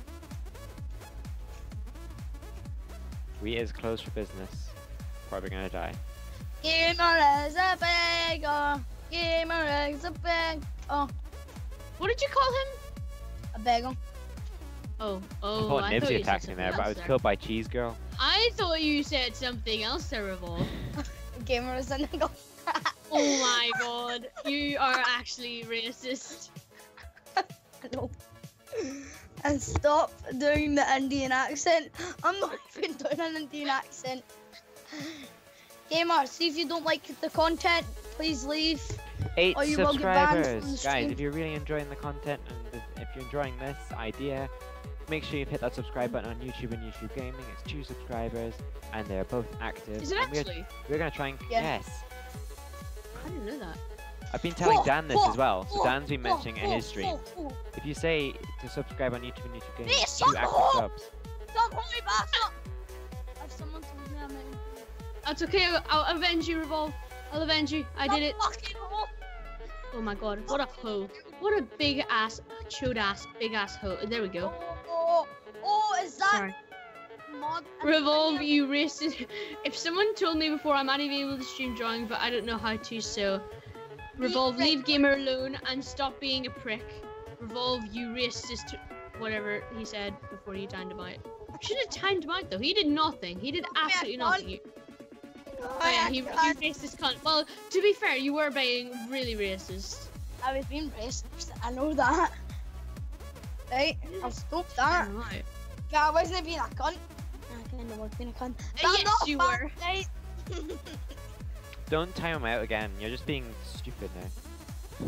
We is closed for business. Probably gonna die. Gamer is a beggar. Gamer is a beg. Oh, What did you call him? a beggar. Oh, I oh. thought I Nibsy thought you attacked said me there, but I was something else killed by Cheese Girl. I thought you said something else terrible. Gamer is a nigga. Oh my god, you are actually racist. No. And stop doing the Indian accent. I'm not even doing an Indian accent. Gamer, see if you don't like the content, please leave. Eight Or you will get banned from subscribers! the Guys, stream. if you're really enjoying the content and th- if you're enjoying this idea, make sure you've hit that subscribe button on YouTube and YouTube Gaming. It's two subscribers and they're both active. Is it and we're, actually? we're gonna try and Yeah. yes. I didn't know that. I've been telling Whoa, Dan this whoa, as well, so whoa, Dan's been whoa, mentioning it in whoa, his stream. whoa, whoa. If you say to subscribe on YouTube and YouTube Gaming, Mate, two suck active off! subs. Stop holding me back up! If someone told me I'm in. That's okay. I'll, I'll avenge you, Revolve. I'll avenge you. I did it. Fucking hole. Oh my god, what a hoe. What a big ass, chode ass, big ass hoe. There we go. Oh, oh, oh, is that Sorry. Mar mod. Revolve, you racist. If someone told me before, I might even be able to stream drawing, but I don't know how to, so. Revolve, leave Gamer alone and stop being a prick. Revolve, you racist. Whatever he said before he timed him out. Should have timed him out though. He did nothing. He did absolutely nothing. You... Oh yeah, he, you racist cunt. Well, to be fair, you were being really racist. I was being racist. I know that. Right, I'll stop that. Right. Yeah, I wasn't being a cunt. I kind of was being a cunt. Uh, That's yes, not you fun, were. Right? Don't time him out again. You're just being stupid now.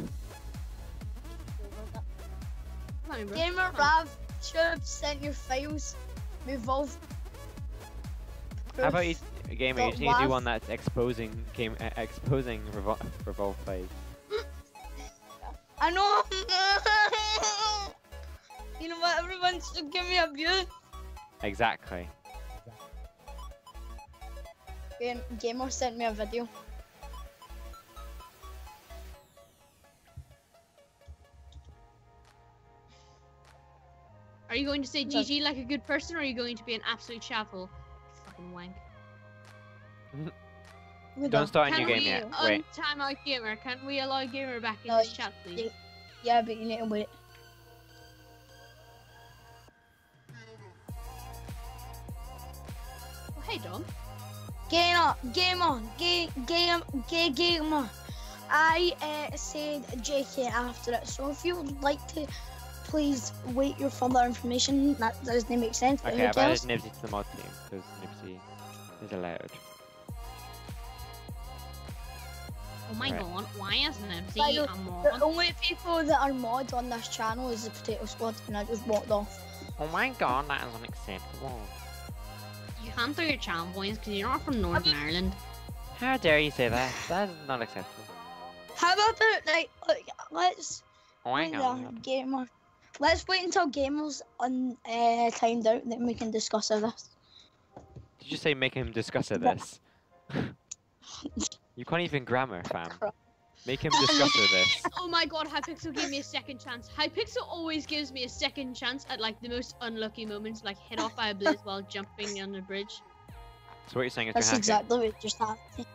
Come on, bro. Gamer Come on. Rav should have sent your files. Revolve. How about you, Gamer? You just need to do Laugh. one that's exposing game, uh, exposing Revol Revolve plays. I know. You know what? Everyone should give me a view. Exactly. Game Gamer sent me a video. Are you going to say G G like a good person, or are you going to be an absolute shuffle? Fucking wank. Don't start a Can new game we yet. Wait. untime out Gamer? Can we allow Gamer back in No, this chat, please? yeah. Yeah, but you need to wait. Oh, hey, Dom. Gamer, gamer, gay, game, gay, gamer. I uh, said J K after it, so if you would like to, please wait your further information. That doesn't make sense. But Okay, who I've cares? added Nibsy to the mod team because Nibsy is allowed. Oh my Right. god, why isn't it? See, By the- I'm The on. only people that are mods on this channel is the Potato Squad, and I just walked off. Oh my god, that is unacceptable. You can't do your channel, boys, because you're not from Northern Ireland. How dare you say that? That is not acceptable. How about like, like let's Oh my wait god. until gamer. Let's wait until gamers on uh, timed out, then we can discuss this. Did you say make him discuss of this? You can't even grammar, fam. Make him discuss of this. Oh my god, Hypixel gave me a second chance. Hypixel always gives me a second chance at like the most unlucky moments, like hit off by a blaze while jumping on the bridge. So what you're saying is That's you're hacking? exactly what just happened.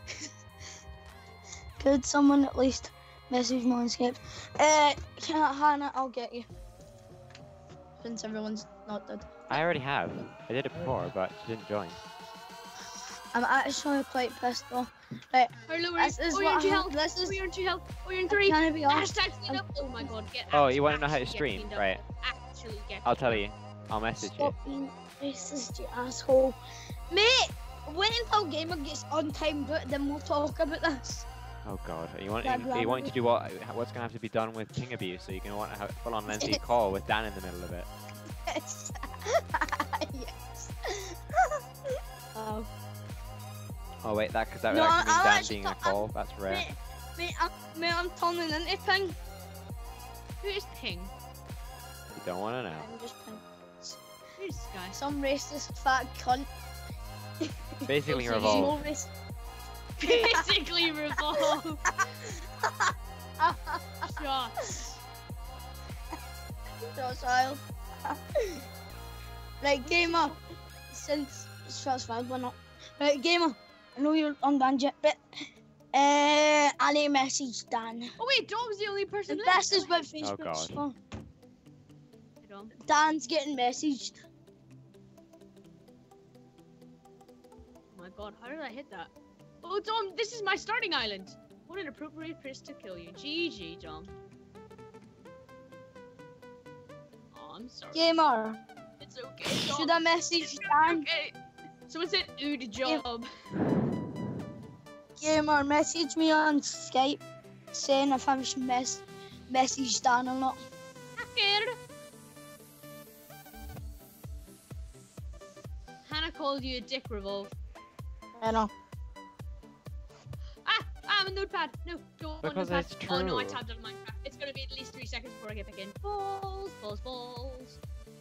Could someone at least message me on Skype? Uh, can't Hannah, I'll get you. Since everyone's not dead. I already have. I did it before, but she didn't join. I'm actually quite pissed off. Right, Hello, this is oh, you're what in two hap- health. this Oh, is- you're in two health. Oh, you're in three. can I be honest? Hashtag clean up. Oh my god, get Oh, act- you wanna know how to actually get stream? cleaned up. Right. Actually get I'll cleaned tell up. you. I'll message you. Stop being racist, you asshole. Mate, wait until Gamer gets on time, but then we'll talk about this. Oh god. You want That you, you grammar- want to do what? What's gonna have to be done with ping abuse? So you're gonna want to have full on lengthy call with Dan in the middle of it. Yes. Yes. Oh. Oh wait, that because that would No, actually mean I'll Dan actually being a cut- call. That's rare. Mate, mate, I'm, mate, I'm turning into ping. Who is Ping? You don't want to know. I'm just ping. Who's this guy? Some racist fat cunt. Basically, So revolve. No race. Basically revolve. Shots. Docile. Right, Gamer. Since shots fired, why not? Right, Gamer. I know you're unbanned yet, but uh, I need a message, Dan. Oh wait, Dom's the only person The left. best is what Facebook's God. for. Hey, Dom. Dan's getting messaged. Oh my god, how did I hit that? Oh, Dom, this is my starting island. What an appropriate place to kill you. G G, Dom. Oh, I'm sorry. Gamer. It's okay. Dom. Should I message It's Dan? okay. Someone said, "Good job." Gamer, message me on Skype saying if I should mess message Dan or not. Hacker. Hannah called you a dick, Revolve. I know. Ah, I'm a notepad. No, don't Because notepad. it's Oh no, I true. tabbed on Minecraft. It's gonna be at least three seconds before I get back in. Balls, balls, balls.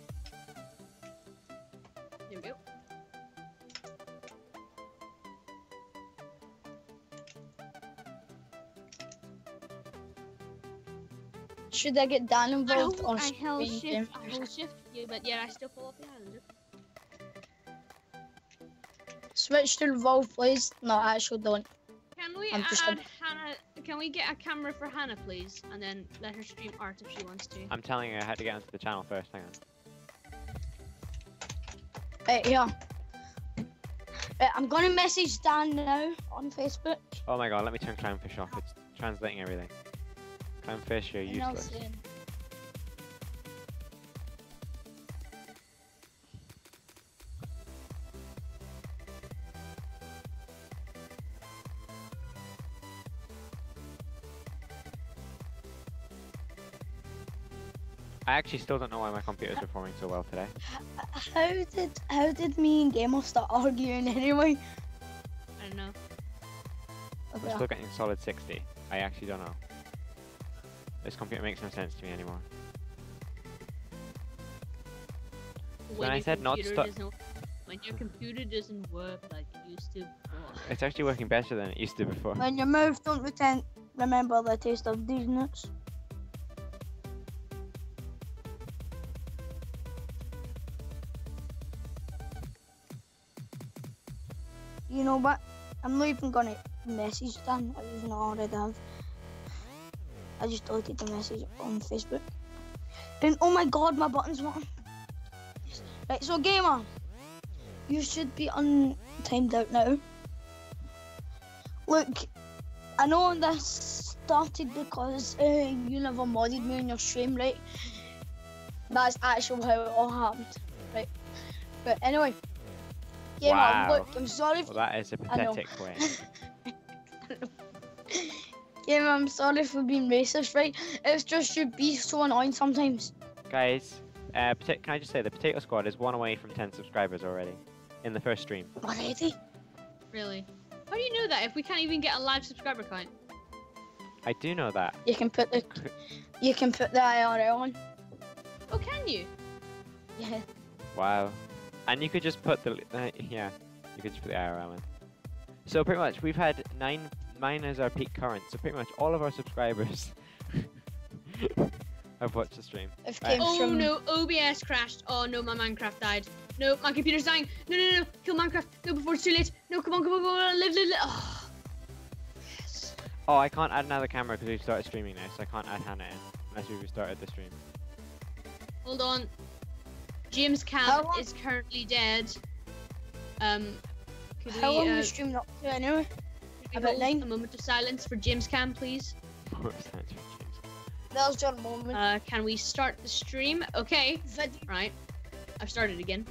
There we go. Should I get Dan I, involved hold, or I held should we- shift. I hold shift. Yeah, but yeah, I still fall off the island. Switch to Revolve, please. No, actually don't. Can we I'm add just a- Hannah? Can we get a camera for Hannah, please, and then let her stream art if she wants to? I'm telling you, I had to get onto the channel first. Hang on. Right, here. Right, I'm gonna message Dan now on Facebook. Oh my god, let me turn Clownfish off. It's translating everything. Clownfish, you're And I'll useless. say- I actually still don't know why my computer's performing so well today. How did how did me and Gamer start arguing anyway? I don't know. I'm Okay. still getting solid sixty. I actually don't know. This computer makes no sense to me anymore. When I your said not computer stu- doesn't- When your computer doesn't work like it used to. Oh. It's actually working better than it used to before. When your mouth don't retain, remember the taste of these nuts. You know what? I'm not even gonna message Dan. I just know already have. I just deleted the message on Facebook. And oh my god, my button's working. Right, so Gamer, you should be untimed out now. Look, I know this started because uh, you never modded me on your stream, right? That's actually how it all happened, right? But anyway, Gamer, Wow. look, I'm sorry. Well, that is a I know. pathetic way. Gamer, I'm sorry for being racist, right? It's just you be so annoying sometimes. Guys, uh, pota- can I just say the Potato Squad is one away from ten subscribers already in the first stream. Already? Really? How do you know that if we can't even get a live subscriber count? I do know that. You can put the you can put the I R L on. Oh, can you? Yeah. Wow. And you could just put the uh, yeah, you could just put the I R L in. So pretty much we've had nine. Mine is our peak current. So pretty much all of our subscribers have watched the stream. It Right. came Oh from no, O B S crashed. Oh no, my Minecraft died. No, my computer's dying. No, no, no, no. Kill Minecraft. No, before it's too late. No, come on, come on, come on. Live, live, live. Oh. Yes. Oh, I can't add another camera because we've started streaming now, so I can't add Hannah in unless we've restarted the stream. Hold on. James How Cam long- is currently dead. Um, could how we, long uh, we streaming up to anyway? could we about hold nine? a moment of silence for James Cam, please? That was your moment. Uh, can we start the stream? Okay, Video. right. I've started again.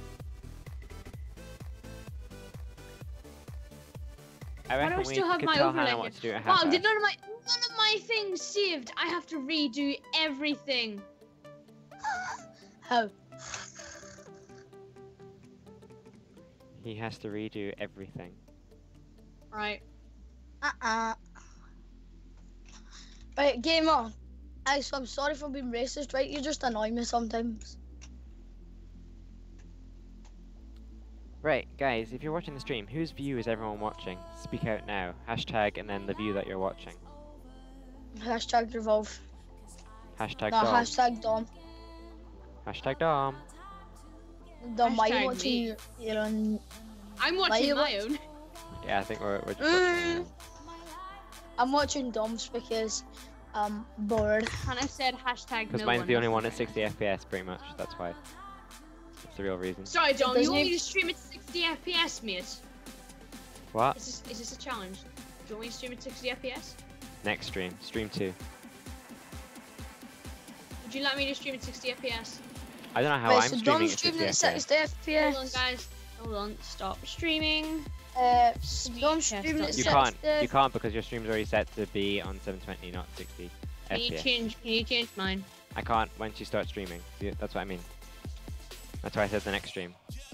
I Why do reckon I we still have could my tell overlay Hannah here? what to do at Wow, half did none of my none of my things saved? I have to redo everything. How? He has to redo everything. Right. Uh-uh. Right, Gamer. I, so I'm sorry for being racist, right? You just annoy me sometimes. Right, guys, if you're watching the stream, whose view is everyone watching? Speak out now. Hashtag and then the view that you're watching. Hashtag revolve. Hashtag No, Dom. hashtag Dom. Hashtag Dom. Dom, why are Hashtag you watching me. your, your own... I'm Why watching you my watch- own. Yeah, I think we're, we're just watching. Mm. I'm watching Dom's because I'm bored. Hannah said hashtag Because no mine's one. the only one at sixty F P S, pretty much. That's why. That's the real reason. Sorry, Dom. Doesn't You want he- me to stream at sixty F P S, mate? What? Is this, is this a challenge? Do you want me to stream at sixty F P S? Next stream. Stream two. Would you like me to stream at sixty F P S? I don't know how Right, I'm so streaming Dom's at streaming sixty at F P S. sixty F P S. Hold on, guys. Hold on. Stop streaming. Uh, Speed Dom's test streaming on- at You sixty can't. F P S. You can't because your stream's already set to be on seven twenty, not sixty Can you F P S. change? Can you change mine? I can't once you start streaming. See, that's what I mean. That's why I said the next stream.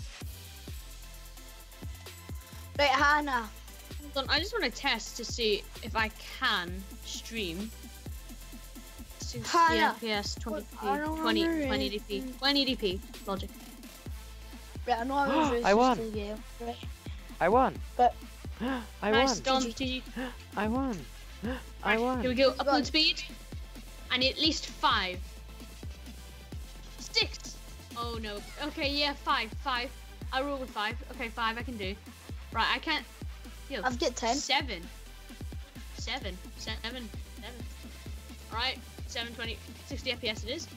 Right, Hannah. Hold on. I just want to test to see if I can stream. sixty Hannah, F P S, twenty what I don't twenty, wanna twenty D P, read. twenty D P. Logic. Right, I know I was racist I won. to you, right? I won. But- I nice, won. Dom. G G. G G. I won. I won. Here we go. won. Upload speed. I need at least five. Six. Oh no. Okay, yeah, five. Five. I'll roll with five. Okay, five I can do. Right, I can't. Yo, I've got ten. Seven. Seven. Seven. Seven. Alright, seven twenty, sixty F P S it is.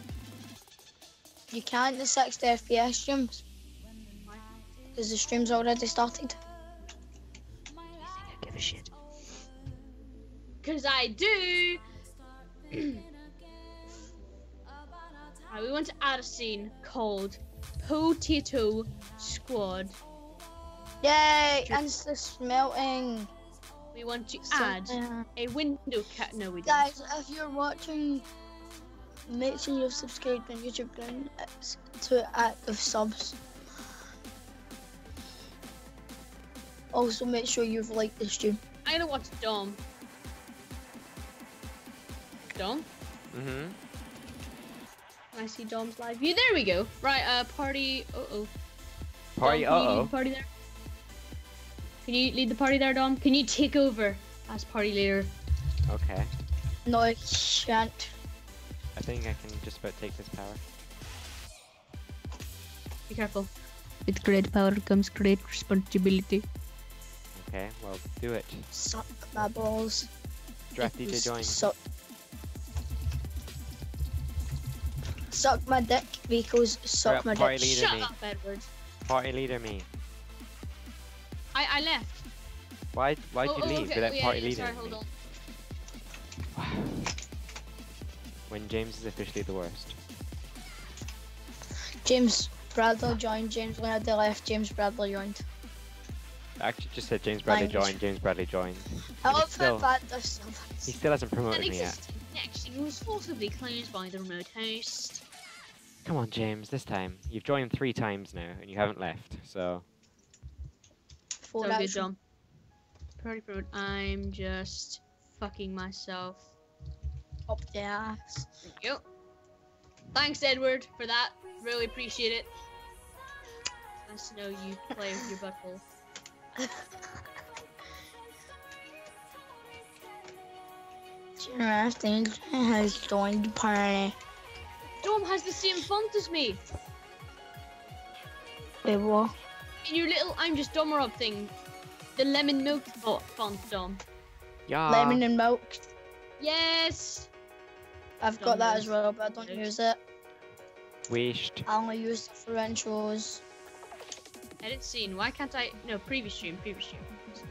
You can't the sixty F P S streams. Because the stream's already started. Do you think I give a shit? Because I do! Alright, we want to add a scene called Potato Squad. Yay! Insta smelting. We want to So, add uh, a window cat. No, we don't. Guys, if you're watching, make sure you've subscribed on YouTube and it's to active subs. Also, make sure you've liked the stream. I'm gonna watch Dom. Dom? Mm-hmm. Can I see Dom's live view? There we go. Right, uh, party. Uh oh. Party, Dom, can you lead uh-oh. the party there? Can you lead the party there, Dom? Can you take over as party leader? Okay. No, I can't. I think I can just about take this power. Be careful. With great power comes great responsibility. Okay, well, do it. Suck my balls. Draft D J join. Suck. Suck my dick because suck Right, my party dick. leader Shut me. up, Edward. Party leader me. I I left. Why, why'd oh, you oh, leave okay. without oh, yeah, party yeah, leading sorry, me? hold on. When James is officially the worst. James Bradley joined. James Leonard left. James Bradley joined. I actually just said James Bradley Language. joined, James Bradley joined. I And love it's how still, bad this he is. still hasn't An promoted me yet. existing connection was forcibly closed by the remote host. Come on, James, this time. You've joined three times now, and you haven't left, so... Four So good, action. Dom. Party promote. I'm just fucking myself. Up the ass. Thank you. Thanks, Edward, for that. Really appreciate it. Nice to know you play with your butthole. Interesting. Has joined the party. Dom has the same font as me. Wait, what? In your little I'm just Dom Rob thing. The lemon milk fo- font, Dom. Yeah. Lemon and milk. Yes! I've Don't got that use- as well, but I don't don't. use it. Wished. I only use it for intros. Edit scene. Why can't I? No, previous stream. Previous stream.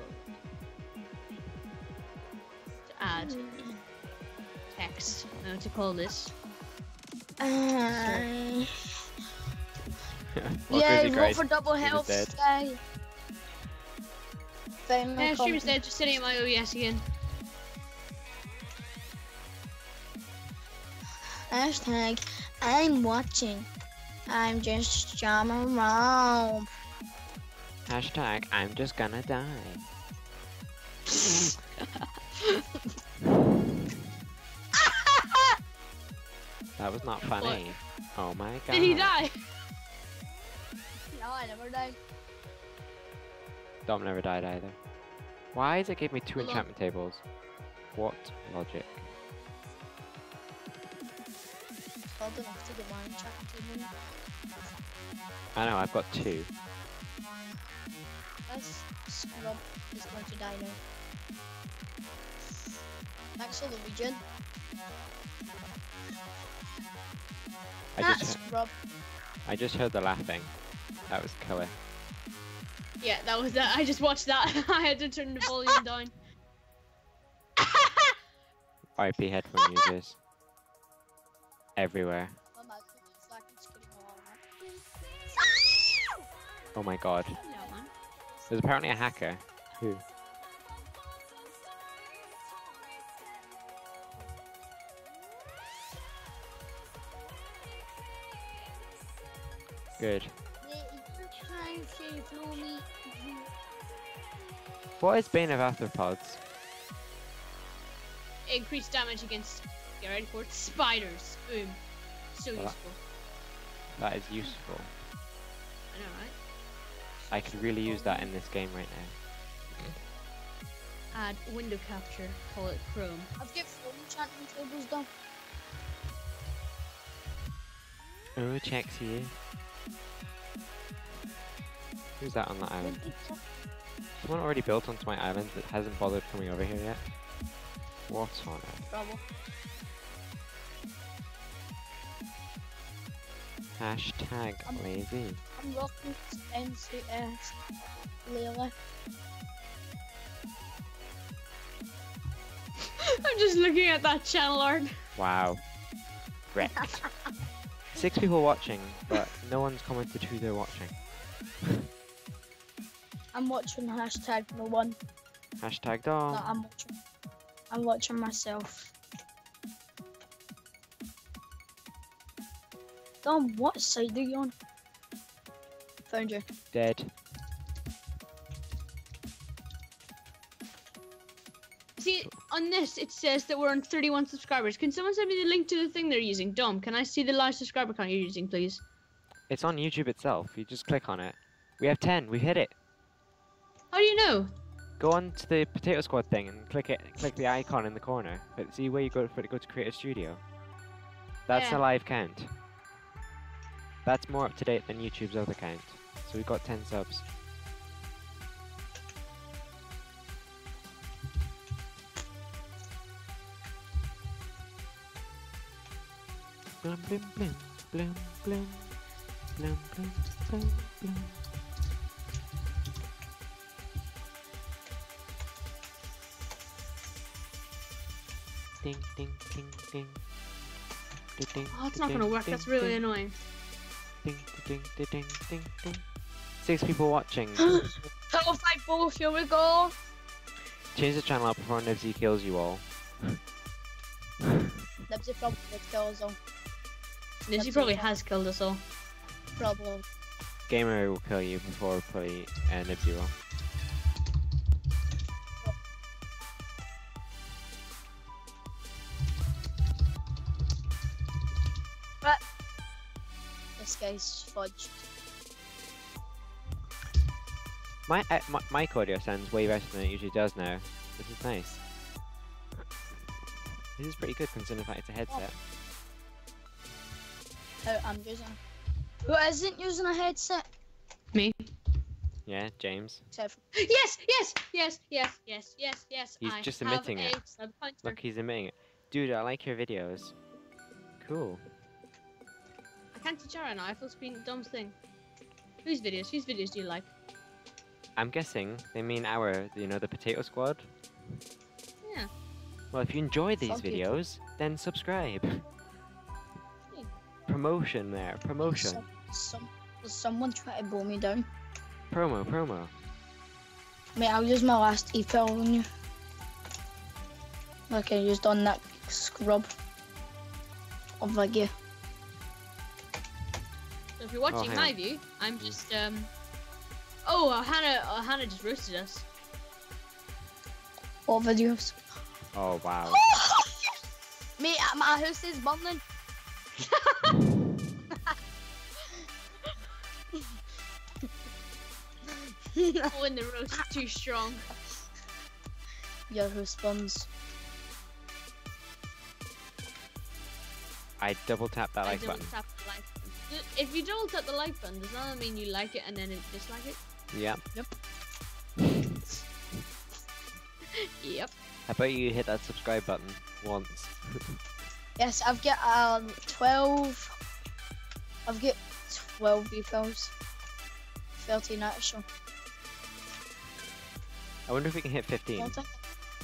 To add text. I know what to call this. Uh, What yeah, crazy vote Christ, for double he was health, dead. guy. Find my Yeah, stream is comment. dead. Just sitting at my O B S again. Hashtag, I'm watching. I'm just jamming around. Hashtag, I'm just gonna die. That was not funny. Oh my god. Did he die? No, I never died. Dom never died either. Why does it give me two Hold on. enchantment tables? What logic? Old enough to get one enchantment. I know, I've got two. This scrub is going to die now. Thanks for the region. I That just, he- scrub. I just heard the laughing. That was killer. Yeah, that was that. I just watched that. I had to turn the volume down. R I P headphone users. Everywhere. Oh my goodness, I can scream all over. Oh my god. Hello, man. There's apparently a hacker. Who? Good. What is Bane of Arthropods? Increased damage against. Get ready for it. Spiders. Boom. So Well, useful. That is useful. I know, right? I could really use that in this game right now. Add window capture. Call it Chrome. I've got four enchanting tables done. Oh, checks you. Who's that on that island? Someone already built onto my island that hasn't bothered coming over here yet. What on earth? Trouble. Hashtag I'm- lazy. I'm rocking N C S Layla. I'm just looking at that channel art. Wow. Wrecked. Six people watching, but no one's commented who they're watching. I'm watching hashtag no one. Hashtag dog. No, I'm watching. I'm watching myself. Dom, what side are you on? Found you. Dead. See, on this it says that we're on thirty-one subscribers. Can someone send me the link to the thing they're using? Dom, can I see the live subscriber count you're using, please? It's on YouTube itself. You just click on it. We have ten. We've hit it. How do you know? Go on to the Potato Squad thing and click it. Click the icon in the corner. But see where you go for it to go to create a studio. That's Yeah. a live count. That's more up to date than YouTube's other count. So we got ten subs. Blum blum blum blum blum blum blum blum blum. Ding ding ding ding. Ding, ding, Oh, it's not ding, gonna work. ding, That's really ding, annoying. ding, ding, ding, ding, ding, ding. Six people watching. Total fight both, here we go. Change the channel up before Nibsy kills you all. Nibsy probably kills all. Nibsy That's probably okay. has killed us all. Probably. Gamer will kill you before play uh, Nibsy will. This guy's fudged. My, uh, my mic audio sounds way better than it usually does now. This is nice. This is pretty good considering the fact it's a headset. Oh, I'm using. Who isn't using a headset? Me? Yeah, James. Except for Yes, yes, yes, yes, yes, yes, yes. He's I just have emitting a it. sub pointer. Look, he's emitting it. Dude, I like your videos. Cool. I can't teach her right now. I feel being Dom's thing. Whose videos? Whose videos do you like? I'm guessing they mean our, you know, the Potato Squad. Yeah. Well, if you enjoy these Fuck you. videos, then subscribe. Yeah. Promotion there, promotion. Some, some, does someone try to blow me down? Promo, promo. Mate, I'll use my last E P L on you. Like I used on that scrub of like you. So if you're watching hang my on. view, I'm just um. Oh, uh, Hannah! Uh, Hannah just roasted us. What videos? Oh, wow. Mate, at my house is burning. Oh, and the roast is too strong. Your house burns. I double tap that I like double button. tap the like button. D- If you double tap the like button, does that mean you like it and then it dislike it? Yeah. Yep. How about you hit that subscribe button once? Yes, I've got um twelve. I've got twelve E P Ls. Thirteen actually. I wonder if we can hit fifteen. Don't I?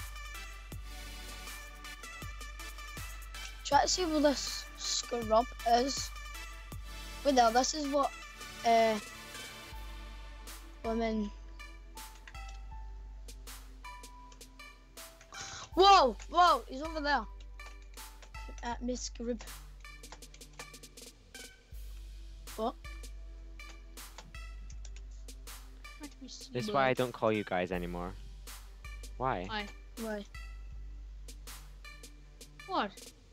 Try to see where this scrub is. Wait there, this is what uh women. Whoa, whoa, he's over there. At Miss Grib. What? Let me see This is what- why I don't call you guys anymore. Why? Why? Why? What?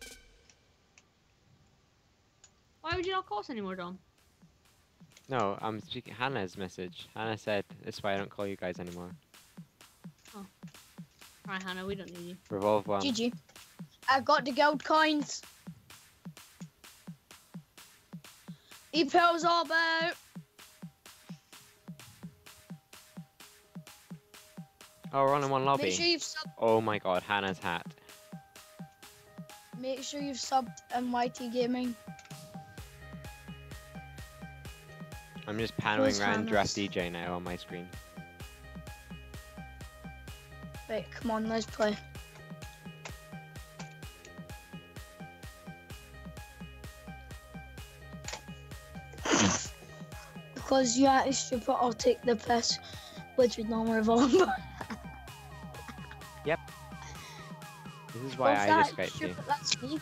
Why would you not call us anymore, Dom? No, I'm speaking Hannah's message. Hannah said, this is why I don't call you guys anymore. Alright, Hannah, we don't need you. Revolve one. G G. I got the gold coins. E P L's all about. Oh, we're all in one lobby. Make sure you've subbed. Oh my god, Hannah's hat. Make sure you've subbed M Y T Gaming. I'm just paneling Where's around Giraffe Hannah's? D J now on my screen. Right, come on, let's play. Because you are stupid, I'll take the piss, which would not revolve. This is why I just Skyped you. That's me.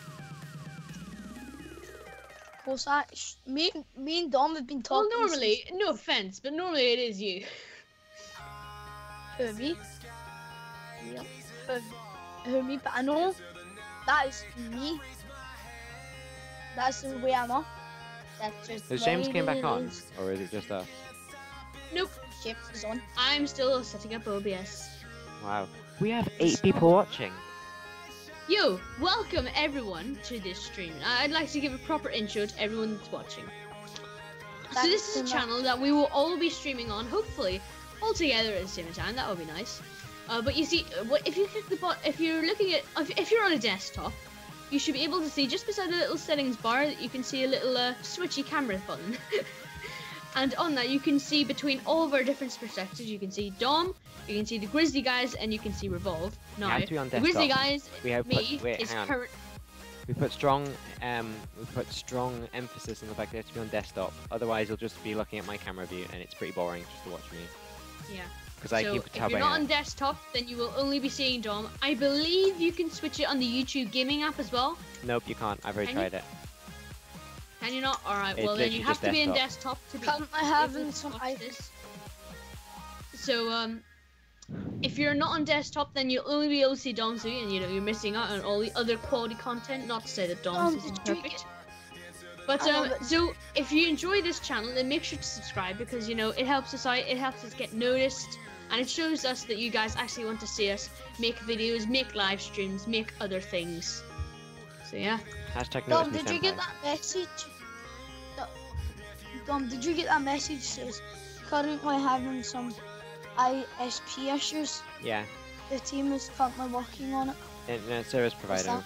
Of course, I, sh me, me and Dom have been Well, talking. normally, no offense, but normally it is you. Who, me? Yep. Who, who, me? But I know that is me. That's the way I'm on. That's just Has the James way came back it on? is. Or is it just us? Nope. James is on. I'm still setting up O B S. Wow. We have eight people watching. Yo, welcome everyone to this stream. I'd like to give a proper intro to everyone that's watching. So this is a That's channel that we will all be streaming on, hopefully, all together at the same time. That would be nice. Uh, but you see, uh, what- if you click the bot, if you're looking at, if, if you're on a desktop, you should be able to see just beside the little settings bar that you can see a little uh, switchy camera button. And on that, you can see between all of our different perspectives. You can see Dom, you can see the Grizzly guys, and you can see Revolve. Now, have to be on the Grizzly desktop. guys, We have me, put, wait, is hang on. current. We put strong, um, we put strong emphasis on the fact that it has to be on desktop. Otherwise, you'll just be looking at my camera view, and it's pretty boring just to watch me. Yeah. Because I So keep if tabbing you're not on it. desktop, then you will only be seeing Dom. I believe you can switch it on the YouTube gaming app as well. Nope, you can't. I've already Can you? tried it. Can you not? All right. It's Well, then literally you have just to be in desktop. desktop to be. Currently able having to some watch I this. So um, if you're not on desktop, then you'll only be able to see Dom's view, and you know you're missing out on all the other quality content. Not to say that Dom's Dom, isn't did you perfect. get- But I know, um, but- so if you enjoy this channel, then make sure to subscribe because you know it helps us out. It helps us get noticed, and it shows us that you guys actually want to see us make videos, make live streams, make other things. So yeah. Hashtag Dom, notice me did you get senpai. that message? Do- Dom, did you get that message? Says currently having some I S P issues. Yeah, The team is currently working on it. internet service What's provider. that?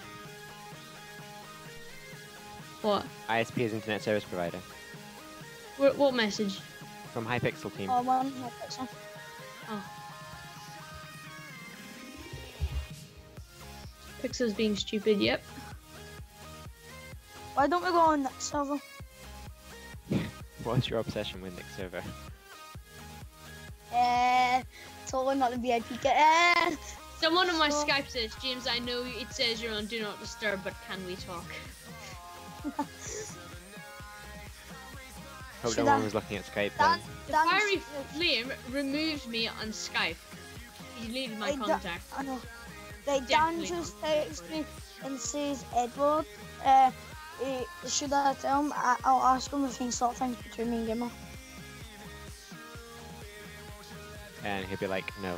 What? I S P is internet service provider. What, what message? From Hypixel team. Oh, one. No, that's not. Oh. Pixel's being stupid. Yep. Why don't we go on that server? What's your obsession with Nick server? Eh, totally not the V I P kit. Eh. Someone on my So- Skype says, James, I know it says you're on Do Not Disturb, but can we talk? Hope Should no I- one was looking at Skype Dan, then. The Dan, fiery flame removed me on Skype. He deleted my Hey, Da- contact. I know. Like, Dan Definitely just texts me and says, Edward, uh, eh, should I tell him? I, I'll ask him if he can sort things between me and Gamer. And he'll be like, no.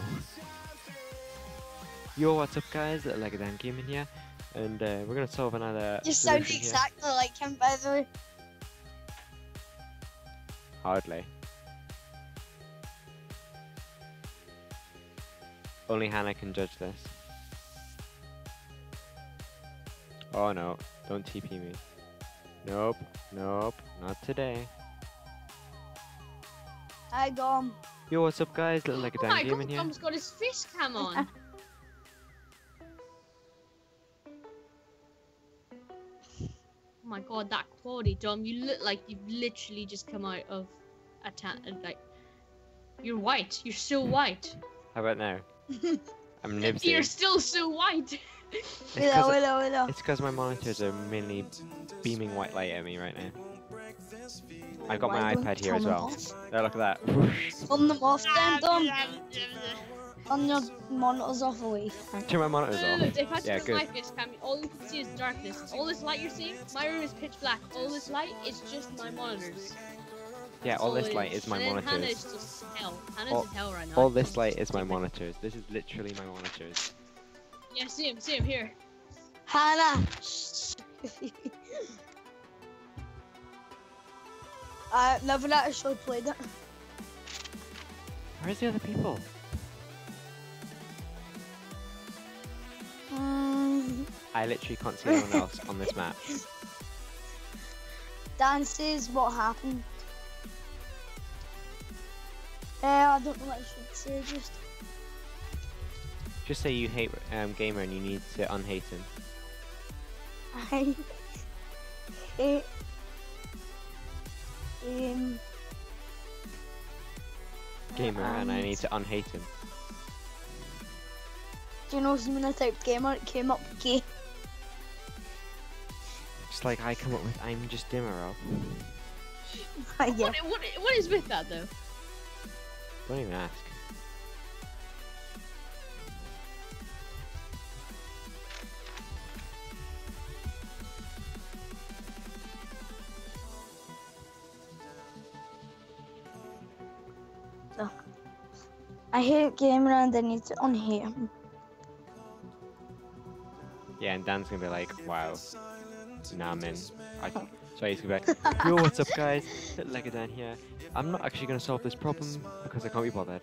Yo, what's up guys? Like a damn gaming here. And uh, we're gonna solve another You sound solution here. exactly like him, by the way. Hardly. Only Hannah can judge this. Oh no, don't T P me. Nope, nope, not today. I got him. Yo, what's up guys? Little like a Oh damn my gaming god, here. Dom's got his face cam on. Oh my god, that quality, Dom. You look like you've literally just come out of a ta- like. You're white. You're so white. How about now? I'm You're Nibsy. still so white. It's Wait, 'cause wait, wait, wait. It's because my monitors are mainly beaming white light at me right now. I've got Why my don't iPad you here as turn them well. off? There, look at that. Turn them off then, Dom. Turn your monitors off away. Turn my monitors Dude, off. if I Yeah, turn good. my face cam, all you can see is darkness. All this light you're seeing, my room is pitch black. All this light is just my monitors. Yeah, all That's this it light is my and then Hannah monitors. is just hell. Hannah's All- in hell right now. All this light is my monitors. This is literally my monitors. Yeah, see him, see him here. Hannah. I never actually played it. Where's the other people? Um, I literally can't see anyone else on this map. Dan says what happened. Uh, I don't know what I should say. Just Just say you hate um, Gamer and you need to unhate him. I hate him. Gamer and I need to unhate him. Do you know when I typed gamer, it came up gay. Just like I come up with, I'm just dimmer up. yeah. What, what, what is with that though? Don't even ask. So, I hate gamer and I need to unhate him. Yeah, and Dan's gonna be like, wow. Nah, man. I, so he's gonna be like, yo, what's up, guys? Little Lego Dan here. I'm not actually gonna solve this problem because I can't be bothered.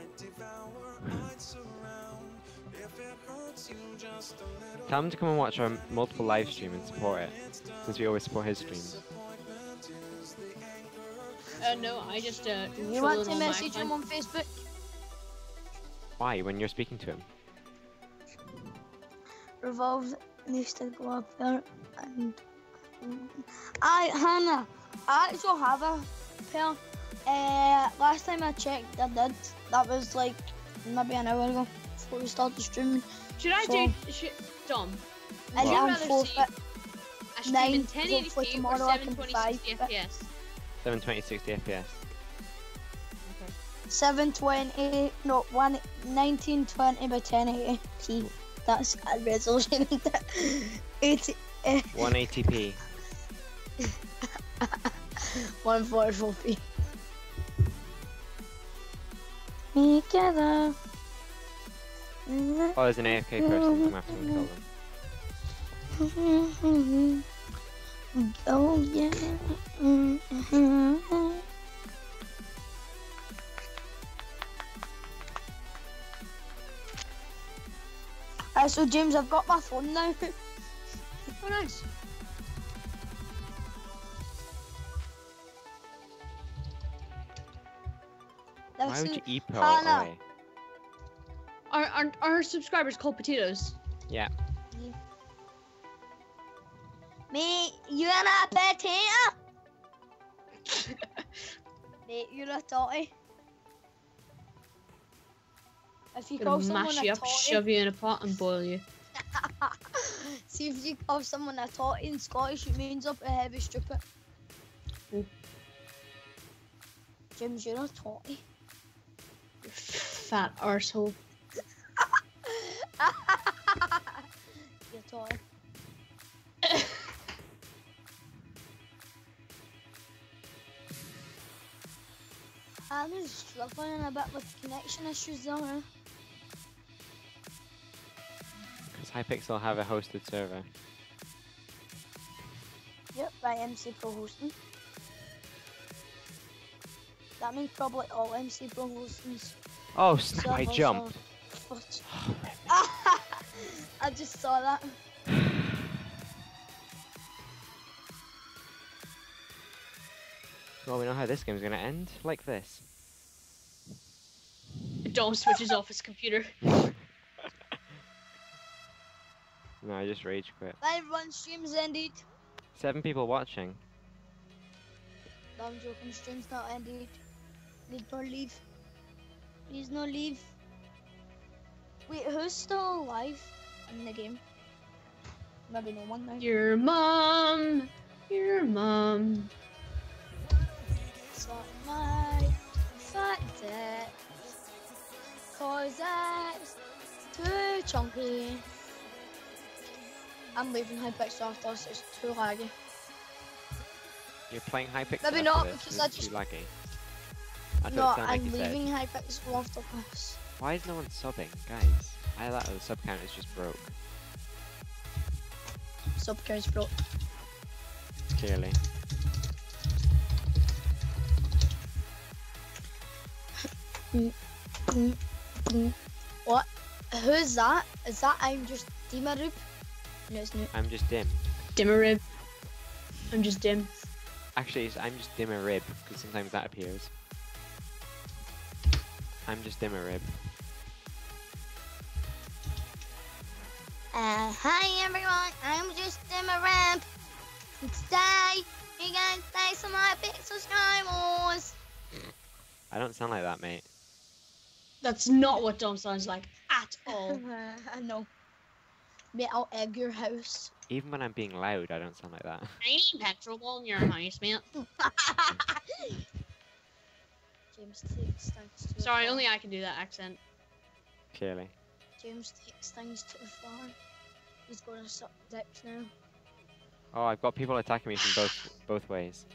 Tell him to come and watch our multiple live stream and support it, since we always support his streams. Uh, no, I just uh. You want to message him on Facebook? Why? When you're speaking to him? Revolve needs to go up there and I Hannah, I actually have a pair. Uh, last time I checked, I did. That was like maybe an hour ago before we started streaming. Should I So- do? Should, Dom? I would did you on rather four see bit, a stream nine, in ten eighty hopefully p or tomorrow I seven can twenty five sixty bit. F P S? seven twenty sixty F P S. seven twenty, no, one nineteen twenty by ten eighty p. That's a resolution. eighty, uh, one eighty p. one forty-four p. Together. Oh, there's an A F K person. I'm after to kill them. Oh yeah. Alright, so James, I've got my phone now. Oh, nice. Why That's would you it. E P O Hannah. away? Are, are are subscribers called potatoes? Yeah. Mate, you're a potato. Mate, you're a totty. If you call Gonna someone mash a you up, totty, shove you in a pot, and boil you. see if you call someone a totty in Scottish, it means up a heavy stupid. Mm. James, you're a totty. You fat arsehole. You're a totty. I'm just struggling a bit with connection issues though, eh? Because Hypixel have a hosted server. Yep, by M C Pro hosting. That means probably all M C Pro hostings. Oh snap! I servers jumped. are fucked. I just saw that. Well, we know how this game's gonna end. Like this. Dom switches off his computer. No, I just rage quit. Bye everyone, stream's ended. Seven people watching. No, I'm joking, stream's not ended. Please don't leave. Please no leave. Wait, who's still alive in the game? Maybe no one now. Your mom. Your mom. Suck my fat dick, cause it's too chunky. I'm leaving Hypixel after this, it's too laggy. You're playing Hypixel. Maybe after not, this, because and I it's just- too laggy. I No, thought it sounded like I'm you said. leaving Hypixel after this. Why is no one subbing, guys? I thought the sub count is just broke. Sub carries broke. Clearly. What? Who's that? Is that I'm just Dimarub. No, it's not. I'm just dim. Dimmerib. I'm just dim. Actually, it's, I'm just dimmer rib because sometimes that appears. I'm just dimmer rib. Uh, hi everyone, I'm just Dimarub. Today, we're gonna play some more Pixel Sky Wars. I don't sound like that, mate. That's not what Dom sounds like at all. I know. Mate, I'll egg your house. Even when I'm being loud, I don't sound like that. I need petrol in your house, mate. James takes things too Sorry, far. only I can do that accent. Clearly. James takes things too far. He's gonna suck dicks now. Oh, I've got people attacking me from both both ways.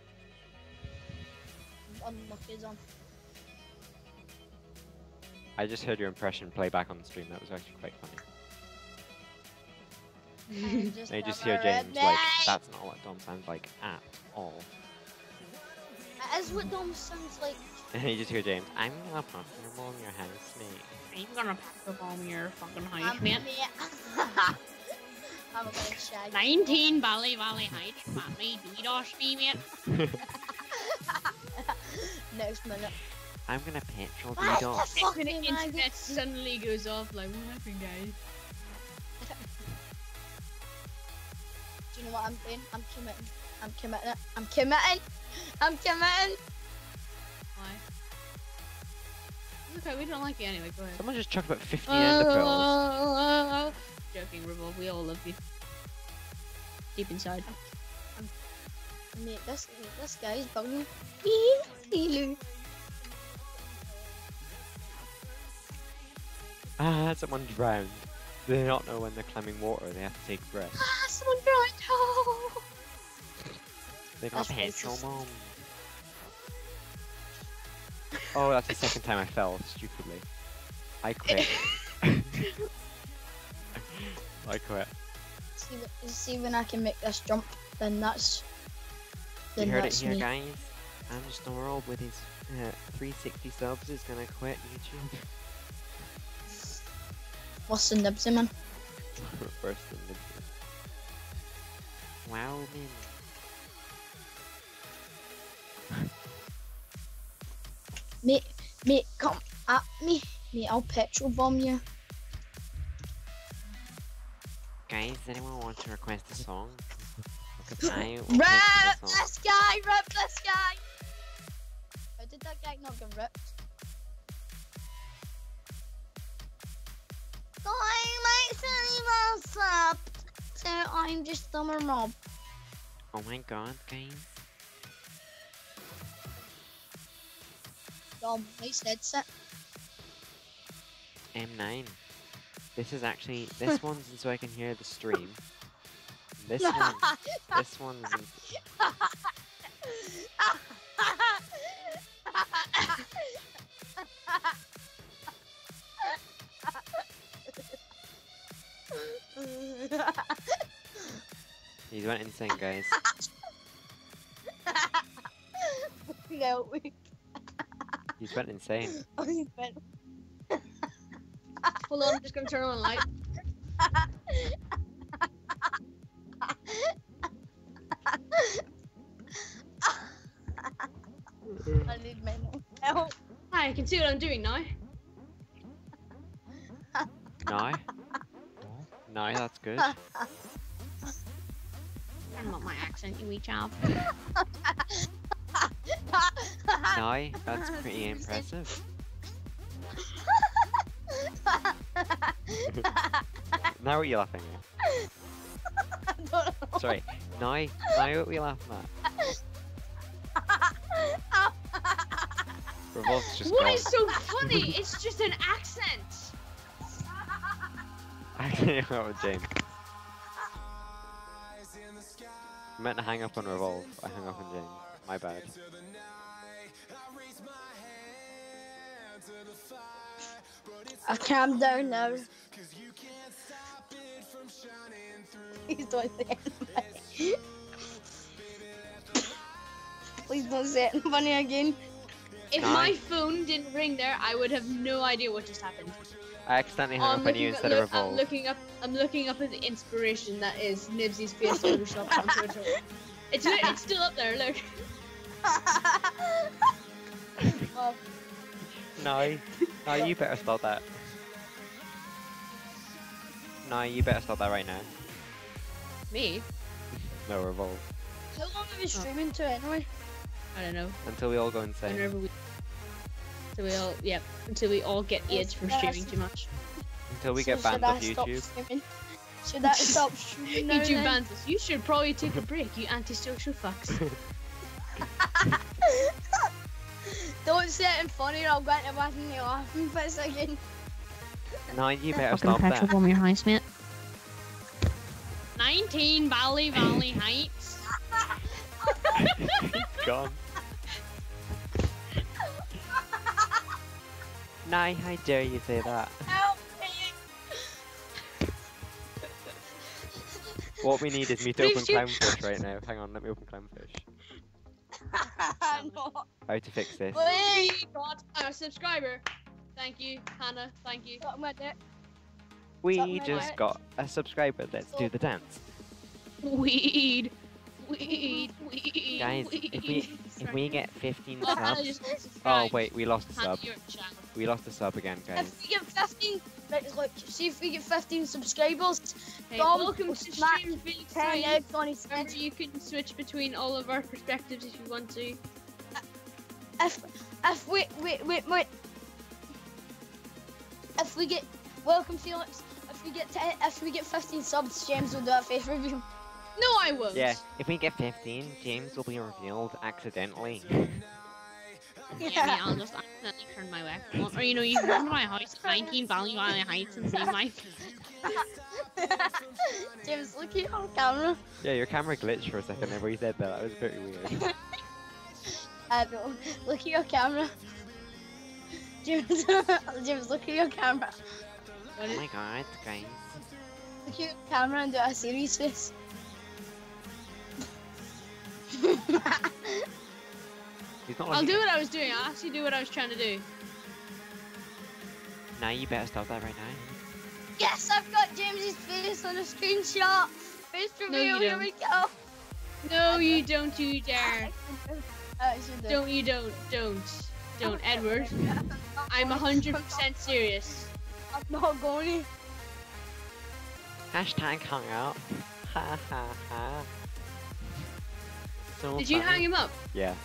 Unlucky Dom. I just heard your impression play back on the stream. That was actually quite funny. I'm just And you just Dimarub, hear James like, mate. that's not what Dom sounds like at all. That is what Dom sounds like. And you just hear James, I'm gonna pop your ball in your house, mate. I'm gonna petrol bomb your fucking house, I'm, mate. I'm gonna shag. nineteen Valley Valley Heights, Matty DDoS me, mate. Next minute. I'm gonna petrol What the the dog. fuck When the am I internet suddenly goes off, like, what happened, guys? Do you know what I'm doing? I'm committing. I'm committing. I'm committing. I'm committing. Why? Okay, we don't like you anyway, go ahead. Someone just chucked about fifty ender pearls. Oh, joking, Revolve, we all love you. Deep inside. Mate, this this guy's bugging me. Ah, someone drowned. They do not know when they're climbing water, they have to take breath. Ah, someone drowned. Oh. They got That's petrol racist. bomb. Oh, that's the second time I fell, stupidly. I quit. I quit. See, wh- see when I can make this jump, then that's. Then You heard it that's here, me. guys. I'm just Norald with his uh, three sixty subs is gonna quit YouTube. What's the nibsy, man? Worse than this. Wow, man. Mate, mate, come at me. Mate, I'll petrol bomb you. Guys, anyone want to request a song? Because I will Rip pick the song. this guy! Rip this guy! How did that guy not get ripped? I like to leave us up. So I'm just Summer Mob. Oh my god, guys. Dom, nice headset. M nine. This is actually, this one's so I can hear the stream. This one, this one's. He's went insane, guys. No, we He's went insane. only been. Hold on, I'm just gonna turn on a light. I need mental help. Hi, I can see what I'm doing now. Now? Now, that's good. I'm not my accent, you wee chap. Now, that's pretty impressive. Now what are you laughing at? I don't know. Sorry, now, now what are you laughing at? Revolve's just What gone. is so funny? It's just an accent. I can't even with James. I meant to hang up on Revolve. I hung up on James. My bad. I've calmed down now. Please don't say anything. Please don't say anything funny again. If Nine. my phone didn't ring there, I would have no idea what just happened. I accidentally Oh, hung I'm up on you looking, instead look, of I'm Revolve. looking up. I'm looking up at the inspiration that is Nibsy's face photoshopped onto a toy. It's li- it's still up there. Look. Well, No, no, you better stop that. No, you better stop that right now. Me? No, Revolve. how long are we streaming to anyway? I don't know. Until we all go insane. Whenever we. Until we all, yeah. Until we all get AIDS from streaming too much. Until we So get should banned I off stop YouTube. streaming? Should I stop streaming now YouTube then? bans us. You should probably take a break. You antisocial fucks. Don't say it funny or I'll go into back and you laughing for a second. No, you better stop that. bomb your house, mate. nineteen Valley Valley Heights. Gone. No, how dare you say that? Help me! What we need is me to Please open shoot. clownfish right now. Hang on, let me open clownfish. No. How to fix this? Wait! We got a subscriber. Thank you, Hannah. Thank you. Got my dick. We something just like- got a subscriber. Let's do the dance. Weed. Weed. Weed. Guys, weed. if we if we get fifteen Oh, Hannah subs. just got Oh subscribed. wait, we lost a Hannah, sub. you're a child. We lost a sub again, guys. If we get fifteen, right, look, see if we get fifteen subscribers, Hey, Dom welcome will to smack Stream Phoenix ten Three. eggs on his Remember, head. you can switch between all of our perspectives if you want to. If, if we, wait, wait, wait. If we get, welcome Felix, if we get ten, if we get fifteen subs, James will do a face review. No, I won't. Yeah, if we get fifteen, James will be revealed accidentally. Yeah, me, I'll just accidentally turn my webcam on. Or, you know, you can come to my house at nineteen Valley Valley Heights and see my James, look at your camera. Yeah, your camera glitched for a second there where you said that. That was pretty weird. Uh, no, look at your camera. James, James, look at your camera. Oh my god, guys. Look at your camera and do a serious face. He's not I'll looking- do what I was doing. I'll actually do what I was trying to do. Now you better stop that right now. Yes, I've got James's face on a screenshot. Face reveal, you here don't. we go. No, you don't, you dare. I should do. Don't, you don't, don't. Don't, Edward. I'm one hundred percent serious. I'm not going to. Hashtag hung up. Ha ha ha. So Did you funny. hang him up? Yeah,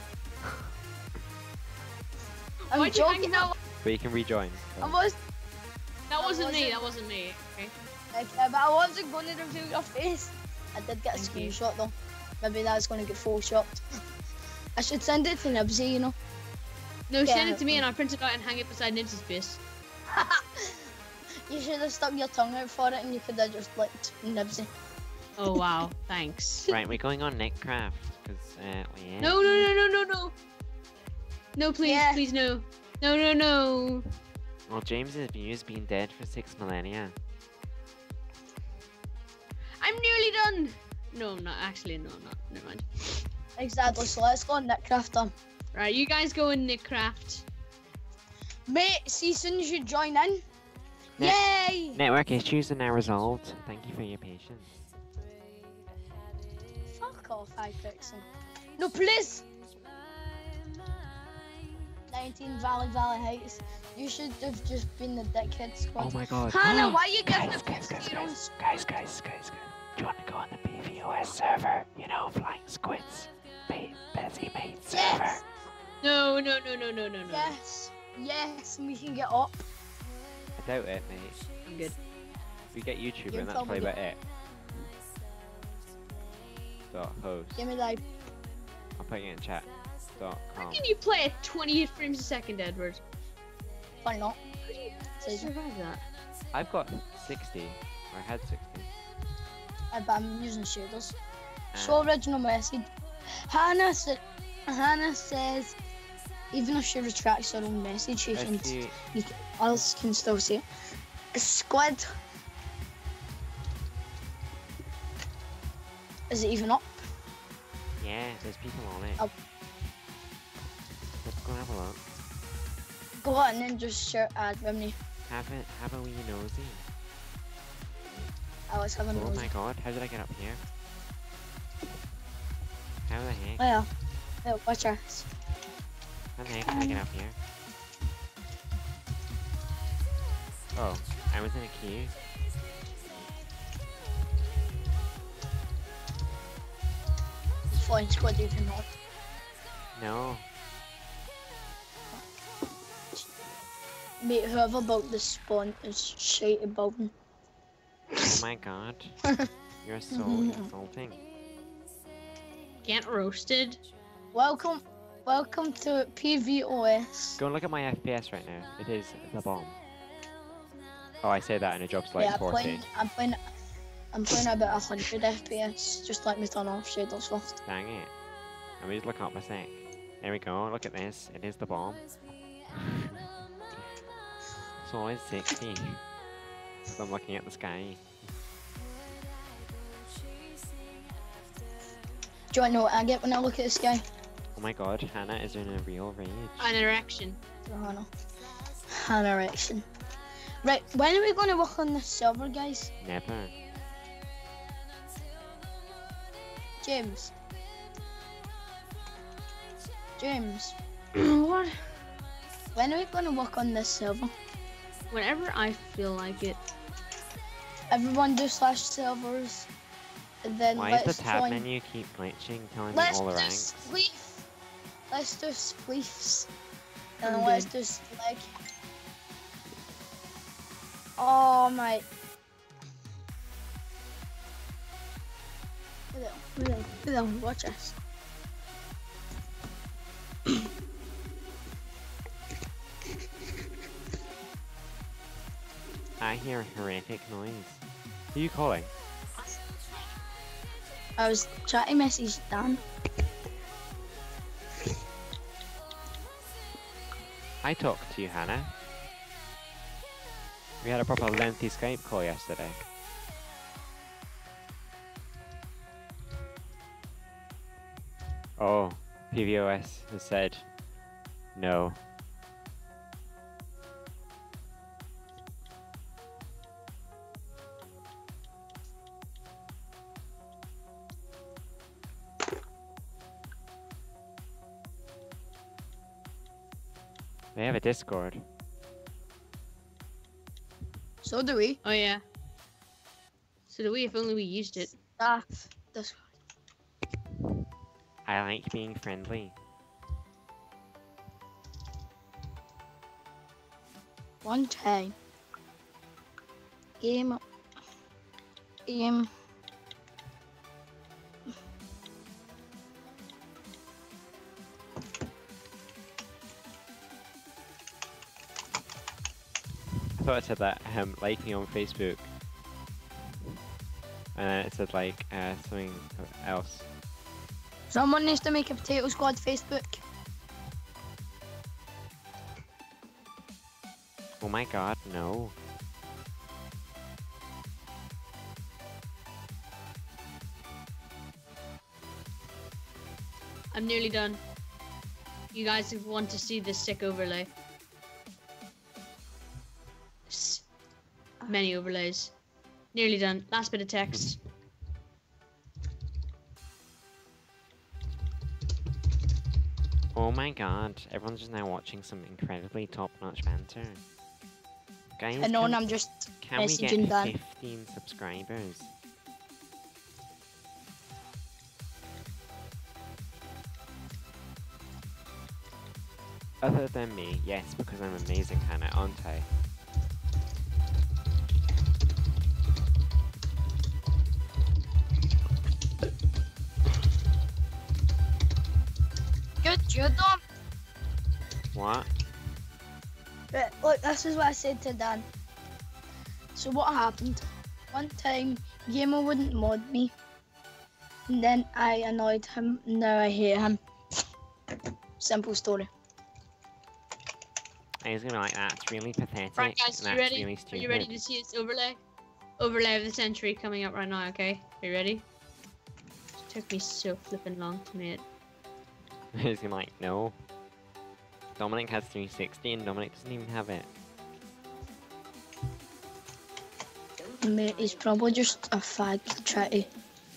I'm Why'd you hang joking. him up? but you can rejoin. so. I was, That wasn't me, wasn't- that wasn't me. Okay. okay, but I wasn't going to reveal your face. I did get a Thank you. screenshot though. Maybe that's going to get photoshopped. I should send it to Nibsy, you know. No, send Yeah. it to me and I'll print it out and hang it beside Nibsy's face. You should have stuck your tongue out for it and you could have just licked Nibsy. Oh wow, thanks. Right, we're going on Nickcraft because uh, yeah. No, no, no, no, no, no. No, please, Yeah. please, no. No, no, no. Well, James's view's been dead for six millennia. I'm nearly done. No, I'm not. Actually, no, I'm not. Never mind. Exactly, so let's go on Nickcraft then. Right, you guys go in Nickcraft. Mate, see as soon as you join in. Ne- Yay! Network issues are now resolved. Thank you for your patience. Fuck off, iPixel. No, please! nineteen Valley Valley Heights. You should have just been the dickhead squad. Oh my god. Hannah, why you giving guys, the guys, guys, your own guys, guys, guys, guys, guys. Do you want to go on the P V O S server? You know, Flying Squids. Ba- Busy Mate server. Yes! No, no, no, no, no, no, no. Yes! Yes, and we can get up. I doubt it, mate. I'm good. We get YouTuber You and that's tell me probably about it. Dot host. Give me that. I'll put you in chat. Dot How com. can you play at twenty-eight frames a second, Edward? Why not? How do you Says you. survive that? I've got sixty. Or I had sixty. Uh, but I'm using shaders. Uh, So original message. Hannah, sa- Hannah says, even if she retracts her own message, she can, if you, you can, others can still see it. A squid. Is it even up? yeah, there's people on it. Oh. What's going have a look. Go on and just share ad with me. Have it, have a wee nosy. I was having Oh those. my god, how did I get up here? How the heck? Well, well, watch us. How the heck did I get up here? Oh, I was in a queue. Flying squad even not. No. Mate, whoever built this spawn is shite about me. Oh my god. You're so insulting. Get roasted. Welcome, welcome to P V O S. Go and look at my F P S right now. It is the bomb. Oh, I say that and it drops to like Yeah, I'm forty. playing, I'm playing, I'm playing about one hundred F P S. Just let me turn off shaders first. Dang it. Let me just look up a sec. There we go, look at this. It is the bomb. It's always sixty. So I'm looking at the sky. Do you want to know what I get when I look at the sky? Oh my god, Hannah is in a real rage. An erection. Oh no. An erection. Right, when are we going to work on this server, guys? Never. James. James. What? When are we going to work on this server? Whenever I feel like it. Everyone do slash servers. And then Why let's does the tab join. menu keep glitching, telling Let's me all do the ranks? spleef. Let's do spleefs. And I'm then let's good. do slag. Oh my. Look at them, look at them, look at them, watch us. I hear a horrific noise. Who are you calling? I was trying to message Dan. I talked to you, Hannah. We had a proper lengthy Skype call yesterday. Oh, P V O S has said no. They have a Discord. So do we. Oh yeah. So do we, if only we used it. Ah, this. I like being friendly. One time. Game. Game. I thought it said that um, like me on Facebook, and then it said like uh, something else. Someone needs to make a Potato Squad Facebook. Oh my god, no. I'm nearly done. You guys want to see this sick overlay. S- Many overlays. Nearly done. Last bit of text. Oh my god, everyone's just now watching some incredibly top-notch banter. Guys, I know, can, and I'm just can we messaging get Dan. fifteen subscribers? Other than me, yes, because I'm amazing, Hannah, aren't I? Good job. What? Right, look, this is what I said to Dan. So what happened? One time, Gamer wouldn't mod me. And then I annoyed him, now I hate him. Simple story. I was gonna be like, that's really pathetic. Right, guys, and you that's ready? really Are stupid. you ready to see this overlay? Overlay of the century coming up right now, okay? Are you ready? It took me so flippin' long to make it. I was gonna be like, no. Dominic has three sixty and Dominic doesn't even have it. Mate, he's probably just a fag to try to.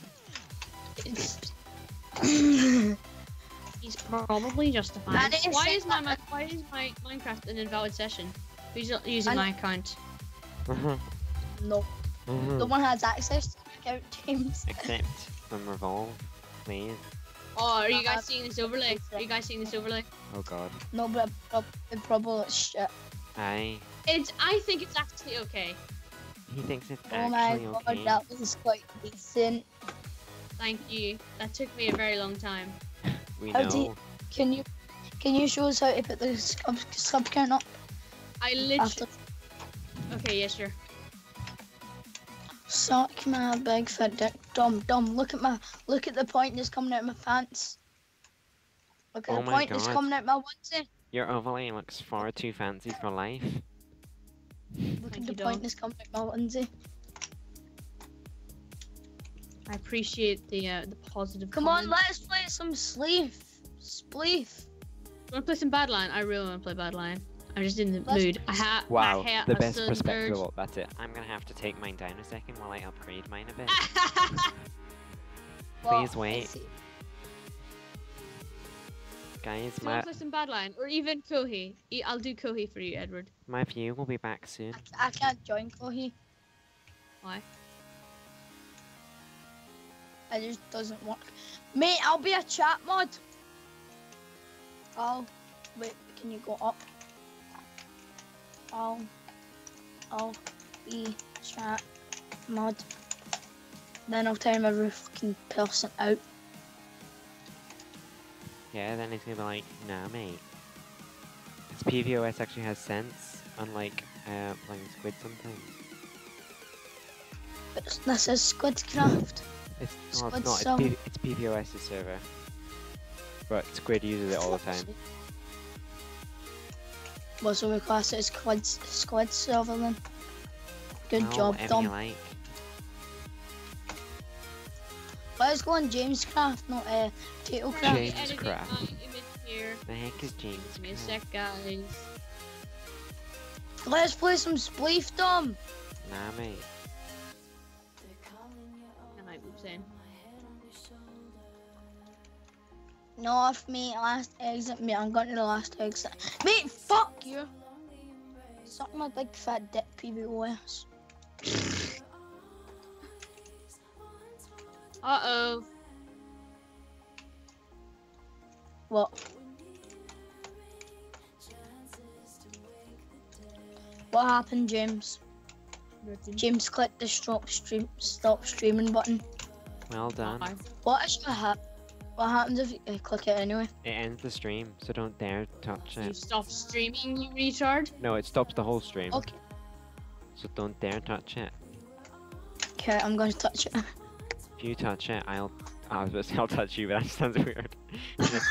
He's probably justified. I didn't Why say is my that. Mi- why is my Minecraft an invalid session? Who's not using I- my account? No, no one has access to the account, James. Except from Revolve, please. Oh, are you Uh, guys seeing this overlay? Are you guys seeing this overlay? Oh god. No, but it prob- it probably looks shit. Aye. It's. I think it's actually okay. He thinks it's Oh my actually god, okay. that was quite decent. Thank you. That took me a very long time. We How do you- know. Can you can you show us how to put the sub, sub count up? I literally. After Okay, yeah, sure. suck my big fat dick, dumb dumb. Look at my look at the point that's coming out of my pants. Look at Oh the my point that's God. coming out of my onesie. Your overlay looks far too fancy for life. Look Thank at the you, point dog. that's coming out of my onesie. I appreciate the uh, the positive. Come on, comments. let's play some sleeve. Spleef. Wanna play some Badline? I really wanna play Badline. I'm just in the Let's- mood. I ha Wow, I ha the a best southern perspective. urge. Of, that's it. I'm gonna have to take mine down a second while I upgrade mine a bit. Please What? wait. I see. Guys, Do you my wanna play some Badline? Or even Kohi? E- I'll do Kohi for you, Edward. my view will be back soon. I, I can't join Kohi. Why? It just doesn't work. Mate, I'll be a chat mod. Oh, wait, can you go up? I'll, I'll be chat mod. Then I'll turn every fucking person out. Yeah, then he's gonna be like, nah, mate. This P V O S actually has sense, unlike uh, playing Squid sometimes. But this is Squidcraft. It's, well, Squid it's not. song. It's, P- it's PVOS's server, but Squid uses it all the time. Well, so we class it as Squid, Squid server then. Good Oh, job, whatever Dom. you like. Let's go on James Craft, not uh, Tato Craft. James Editing Craft. my image here. The heck is James? Give me a Craft? sec, guys. Let's play some Spleef, Dom. Nah, mate. Can I move in? No, off me, last exit, mate. I'm going to the last exit. Mate, fuck you. Suck my big fat dick, P V O S. Uh oh. What? What happened, James? James clicked the stop stream, stop streaming button. Well done. Bye. What is what hap- What happens if you uh, click it anyway? It ends the stream, so don't dare touch You it. stop streaming, you retard. No, it stops the whole stream, Okay. so don't dare touch it. Okay, I'm going to touch it. If you touch it, I'll. I was about to say I'll touch you, but that sounds weird. It's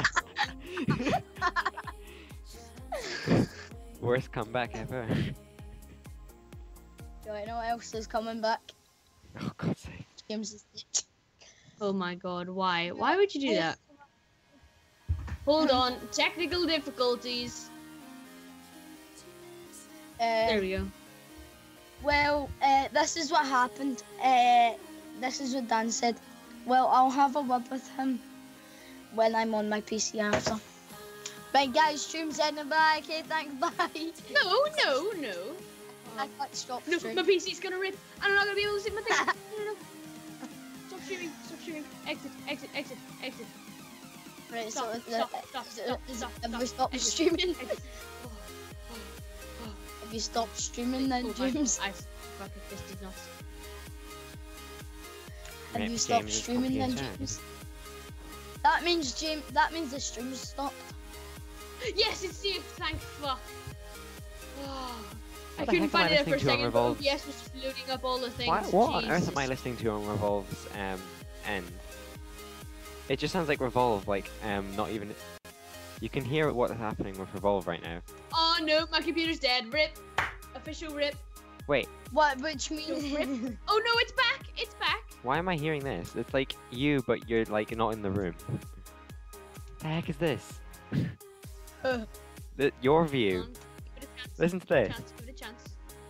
not- Worst comeback ever. Do I know what else is coming back? Oh God's sake. James' dick. Oh my god, why? Why would you do that? Hold on, technical difficulties. There Uh, we go. well, uh, this is what happened. Uh, this is what Dan said. Well, I'll have a word with him when I'm on my P C after. Right, guys, stream's ending. Bye. Okay, thanks. Bye. No, no, no. I can't stop No, stream. my P C's gonna rip. I'm not gonna be able to see my thing. No, no, no. Stop streaming, stop streaming. Exit, exit, exit, exit. Right, Stop, so stop, uh, stop, is it- stop, is it- stop, have stop, we stopped exit, streaming? exit. Oh, oh, oh. Have you stopped streaming then, Oh my James? God, I fuck it, this did not. Have Rip you stopped James's streaming then, computer. James? That means James. That means the stream's stopped. Yes, it's safe, thank fuck. Oh, I What the couldn't heck am I find it there for a listening to on second, but O Revolve? B S was just loading up all the things. What, what on earth Jesus. am I listening to on Revolve's um, end? It just sounds like Revolve, like um, not even. You can hear what's happening with Revolve right now. Oh no, my computer's dead. Rip. Official rip. Wait, What? Which means. Oh no, it's back. It's back. why am I hearing this? It's like you, but you're like not in the room. The heck is this? Uh, Th- your view. Come on, give it a chance. Listen to Give it a this. chance, give it a chance.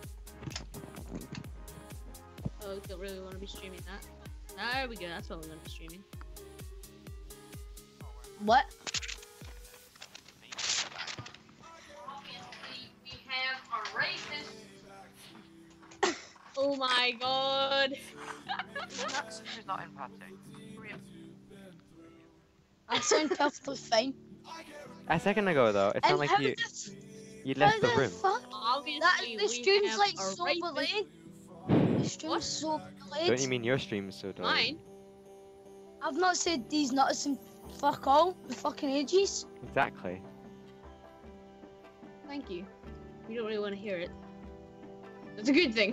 Oh, don't really want to be streaming that. There we go, that's what we're going to be streaming. what? We have a racist. Oh my god. Who's not in party? I sound perfectly fine. A second ago though, it And sounded how like you the, you how left the the room. fuck? Obviously, That, the we stream's have like a so racist. delayed. The stream's What? so delayed. Don't you mean your stream's so delayed? Mine? I've not said these nuts in fuck all in fucking ages. Exactly. Thank you. We don't really want to hear it. That's a good thing.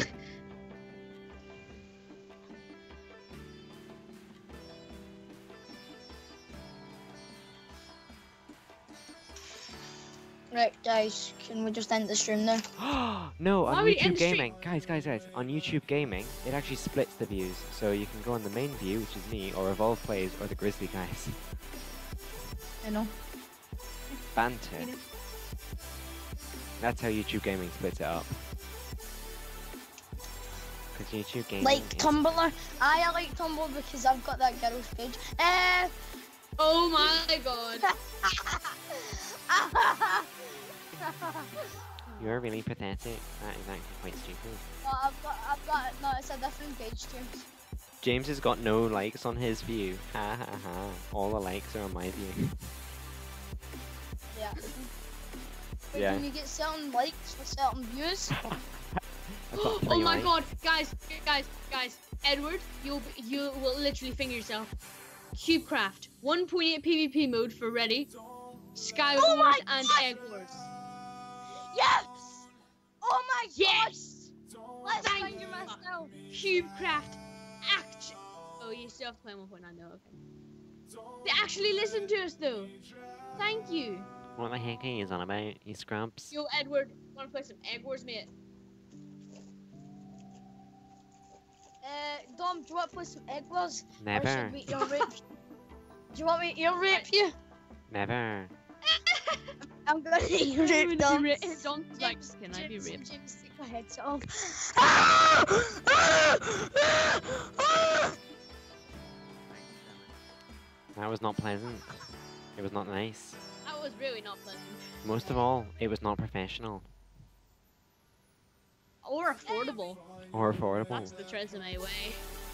Right, guys, can we just end the stream now? No, Why on would we YouTube end stream? Gaming, guys, guys, guys, on YouTube Gaming, it actually splits the views. So you can go on the main view, which is me, or Evolve Plays, or the Grizzly guys. I know. Banter. You know. That's how YouTube Gaming splits it up. Because YouTube Gaming Like is- Tumblr. I, I like Tumblr because I've got that girl's page. Uh, Oh my god. You're really pathetic. That is actually quite stupid. no, I've got, I've got, no, it's a different page, James. James has got no likes on his view. Ha ha ha. All the likes are on my view. Yeah. Wait, Yeah. Can you get certain likes for certain views? I've got Oh three my likes. god, guys, guys, guys, Edward, you'll be- you will literally finger yourself. Cubecraft, one point eight PvP mode for ready. Sky Oh Wars my and God! Egg Wars. Yes! Oh my Yes! god! Let's Thank finger fuck. myself. Cubecraft, act. Oh, you still have to play one point nine though. Okay. They actually listen to us though. Thank you. What the heck are you on about, you scrubs? Yo, Edward, wanna play some Egg Wars, mate? Uh, Dom, do you want to play some egg wars? Or Never. should we ear rape? Do you want me to ear rape you? Never. I'm gonna ear rape Dom. Dom's like, can I be James, raped? James, take my headset off. That was not pleasant. It was not nice. That was really not pleasant. Most of all, it was not professional. Or affordable. Or affordable. That's the Tresemme way.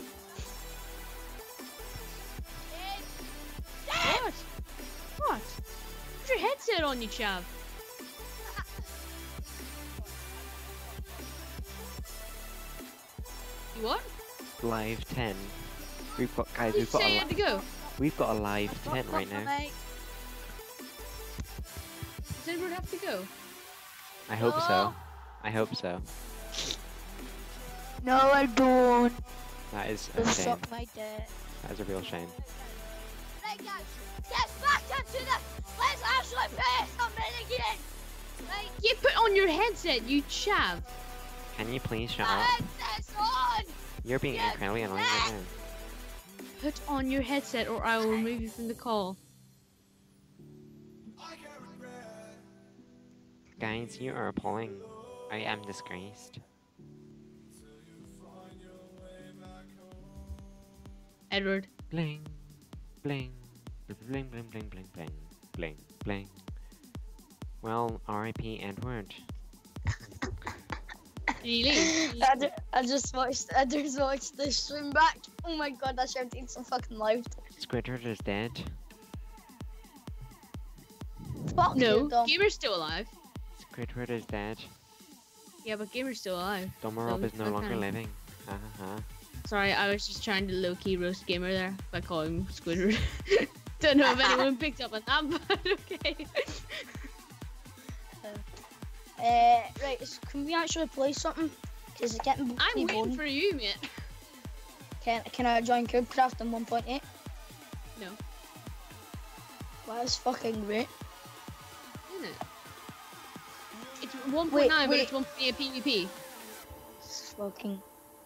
What? What? Put your headset on, you chav. You what? Live ten. We've got, guys, You we've got say a, you had to go. we've got a live ten right now. Does Edward have to go? I hope so. I hope so. No, I don't. That is a Just shame. suck my dick. That is a real shame. Right, guys, get back into this. Let's actually play something again. Right, You put on your headset, you chav. Can you please shut my up? headset's on. You're being Yes, incredibly annoying yes. right now. Put on your headset or I will remove you from the call. Guys, you are appalling. I am disgraced. Edward. Bling, bling, bling, bling, bling, bling, bling, bling, bling. Well, R I P Edward. Did he leave? I, ju- I just watched. I just watched the stream back. Oh my god, I should take some fucking live. Squidward is dead. Fuck No, you, Dom. Gamer's still alive. Squidward is dead. Yeah, but Gamer's still alive. Domarob So, is no okay. longer living. Ha ha ha. Sorry, I was just trying to low-key roast Gamer there by calling him Squidward. Don't know if anyone picked up on that, but okay. Uh, right, is- can we actually play something? Cause it's getting I'm pretty waiting boring. for you, mate. Can Can I join Cubecraft in one point eight? No, Well, that's fucking great. isn't it? It's one point Wait, nine, but wait. it's one point eight PvP. It's fucking.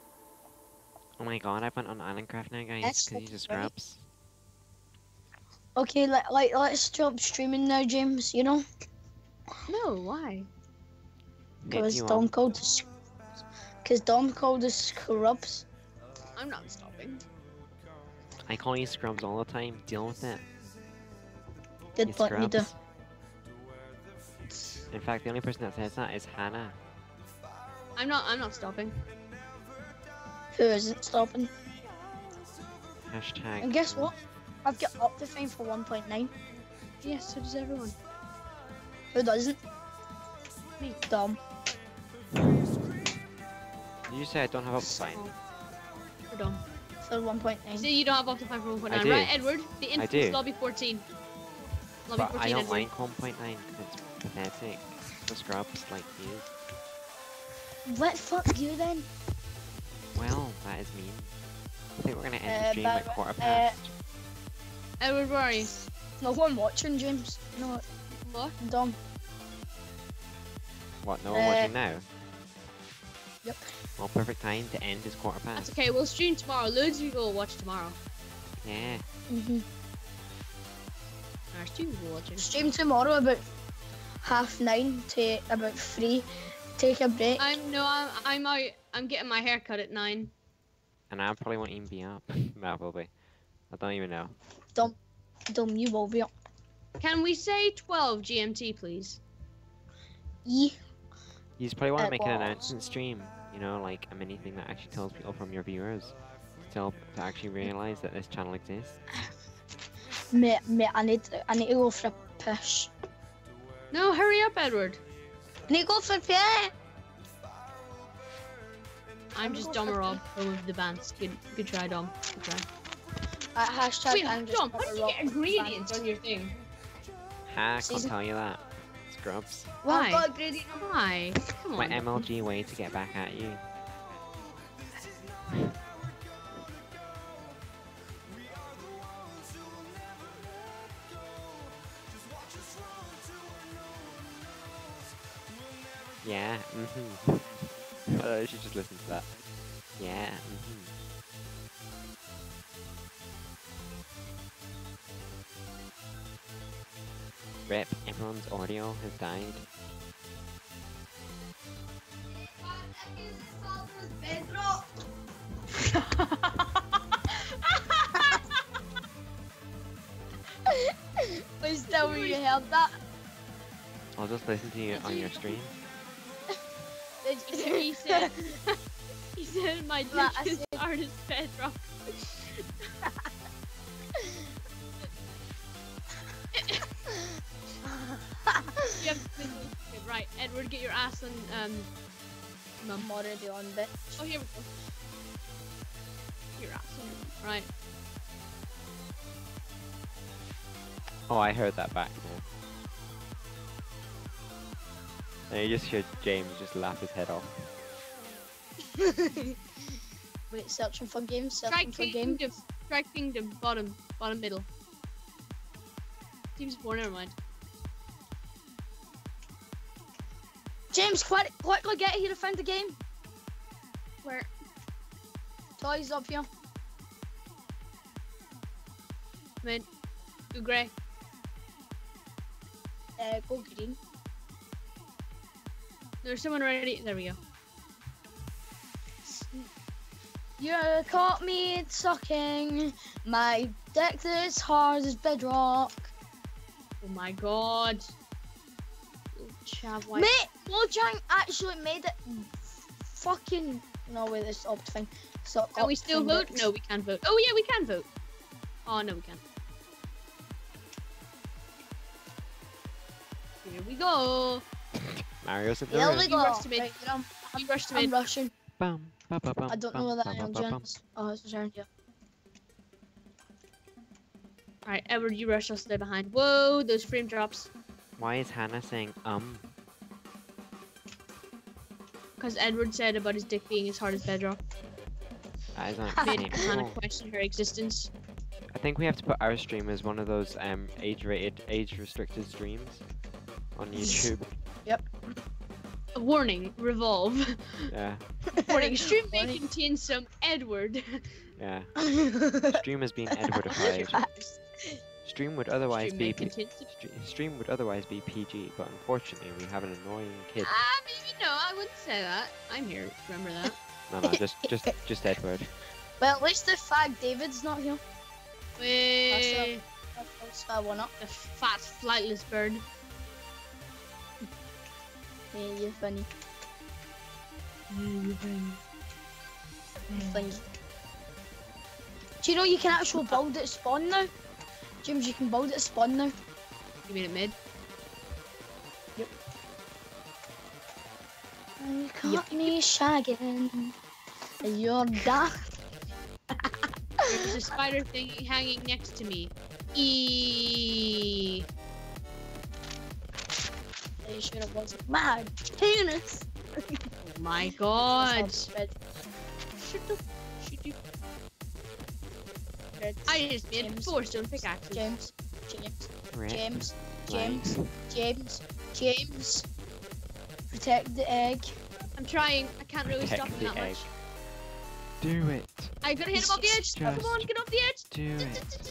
Oh my god, I went on Islandcraft now, guys, That's because he's a fucking right. scrubs. Okay, like, like let's stop streaming now, James. You know, No, why? Mate, because do you Dom want- called us. Because Dom called us scrubs. I'm not stopping. I call you scrubs all the time. Deal with it. Good You luck, you do. scrubs. In fact, the only person that says that is Hannah. I'm not. I'm not stopping. Who isn't stopping? Hashtag. And guess what? I've got up the thing for one point nine. Yes, so does everyone. Who doesn't? Me. Dom. Did you say I don't have up to fine? Oh, we're done. For one point You nine. say you don't have up to five for one point I nine, do. right, Edward? The I instance do. lobby fourteen. Lobby But I fourteen. don't Edward. like one point nine because it's pathetic. For scrubs like you. Let fuck you then. Well, that is mean. I think we're gonna end Uh, the stream but- at quarter uh, past. Edward, where are you? No one watching, James. No, What? Dom. What? No one uh, watching now? Yep. Well, perfect time to end is quarter That's past. okay. We'll stream tomorrow. Loads of people will watch tomorrow. Yeah. Mhm. There's two people watching. Stream tomorrow about half nine to about three. Take a break. I'm no. I'm. I'm out. I'm getting my hair cut at nine. And I probably won't even be up. No, probably. I don't even know. Dom, Dom, you will be up. Can we say twelve G M T, please? E. You probably want to It make an was. announcement stream. You know, like a mini thing that actually tells people from your viewers. To, tell, to actually realize that this channel exists. Mate, mate, I need, I need to go for a piss. No, hurry up, Edward. I need to go for a piss. I'm I'm just going Dom for or a Rob. Home of the bands. Good, good try, Dom. Good try. Uh, hashtag Wait, I'm just Dom, how Dom did or you get Rob. ingredients on your thing? Ha, I can't Season- tell you that. Scrubs. Why? I've got a gradient. Why? Come My on. M L G way to get back at you. Yeah, mm-hmm. Oh, I should just listen to that. Yeah, mm-hmm. Rip, everyone's audio has died. Please tell me you heard that. I'll just listen to you on your stream. Did He you said- he said, he said my Well, I dick is said- hard as bedrock. You have to listen. Okay, right, Edward, get your ass on. Um, mum. I'm already on bit. Oh, here we go. Your ass on. your mum. Right. Oh, I heard that back now. And you just hear James just laugh his head off. Wait, searching for games, Try searching for games. kingdom. Try kingdom. Bottom. Bottom middle. Teams four. Never mind. James, quick, quickly get here to find the game. Where? Toys up here. Come in. Go grey. Uh, go green. There's someone already. There we go. You caught me sucking my dick that's hard as bedrock. Oh my god. Little chav white. Mate, Mojang actually made it fucking. No, wait, this opt thing. So, Can we opt still thing vote? works. No, we can't vote. Oh yeah, we can vote. Oh no, we can't. Here we go. Mario's in the Here room. we You go. rush to mid. Right, I'm, You rush to I'm mid. rushing. Bum, ba, ba, bum, I don't bum, know where that ba, I ba, am, ba, bum. James. Oh, it's returned here. Alright, Edward, you rush. I'll stay behind. Whoa, those frame drops. Why is Hannah saying um? Because Edward said about his dick being as hard as bedrock. That is not Made Hannah acceptable. question her existence. I think we have to put our stream as one of those um age-rated, age-restricted streams on YouTube. A warning, revolve. Yeah, Warning, stream may Warning. contain some Edward. yeah. Stream has been Edwardified. Stream would otherwise Stream be may P continue. stre- stream would otherwise be P G, but unfortunately we have an annoying kid. Ah, maybe no, I wouldn't say that. I'm here, remember that? No, no, just just just Edward. Well, at least the fag David's not here. Wait, That's, that's fair one up. the fat, flightless bird. Yeah, you're funny. You're funny. Do you know you can actually build it spawn now? James, you can build it spawn now. You mean it mid? You caught me shagging. You're done. There's a spider thing hanging next to me. E. You should have wasn't mad. Penis. Oh my god. That's how it's Shut up. Should you? spread. I just made James. four stone pickaxes. James. James. Right. James. Right. James. James. James. Protect the egg. I'm trying. I can't really Protect stop him the that egg. much. Do it. I gotta hit him off the edge. Just Come on, get off the edge. Do it.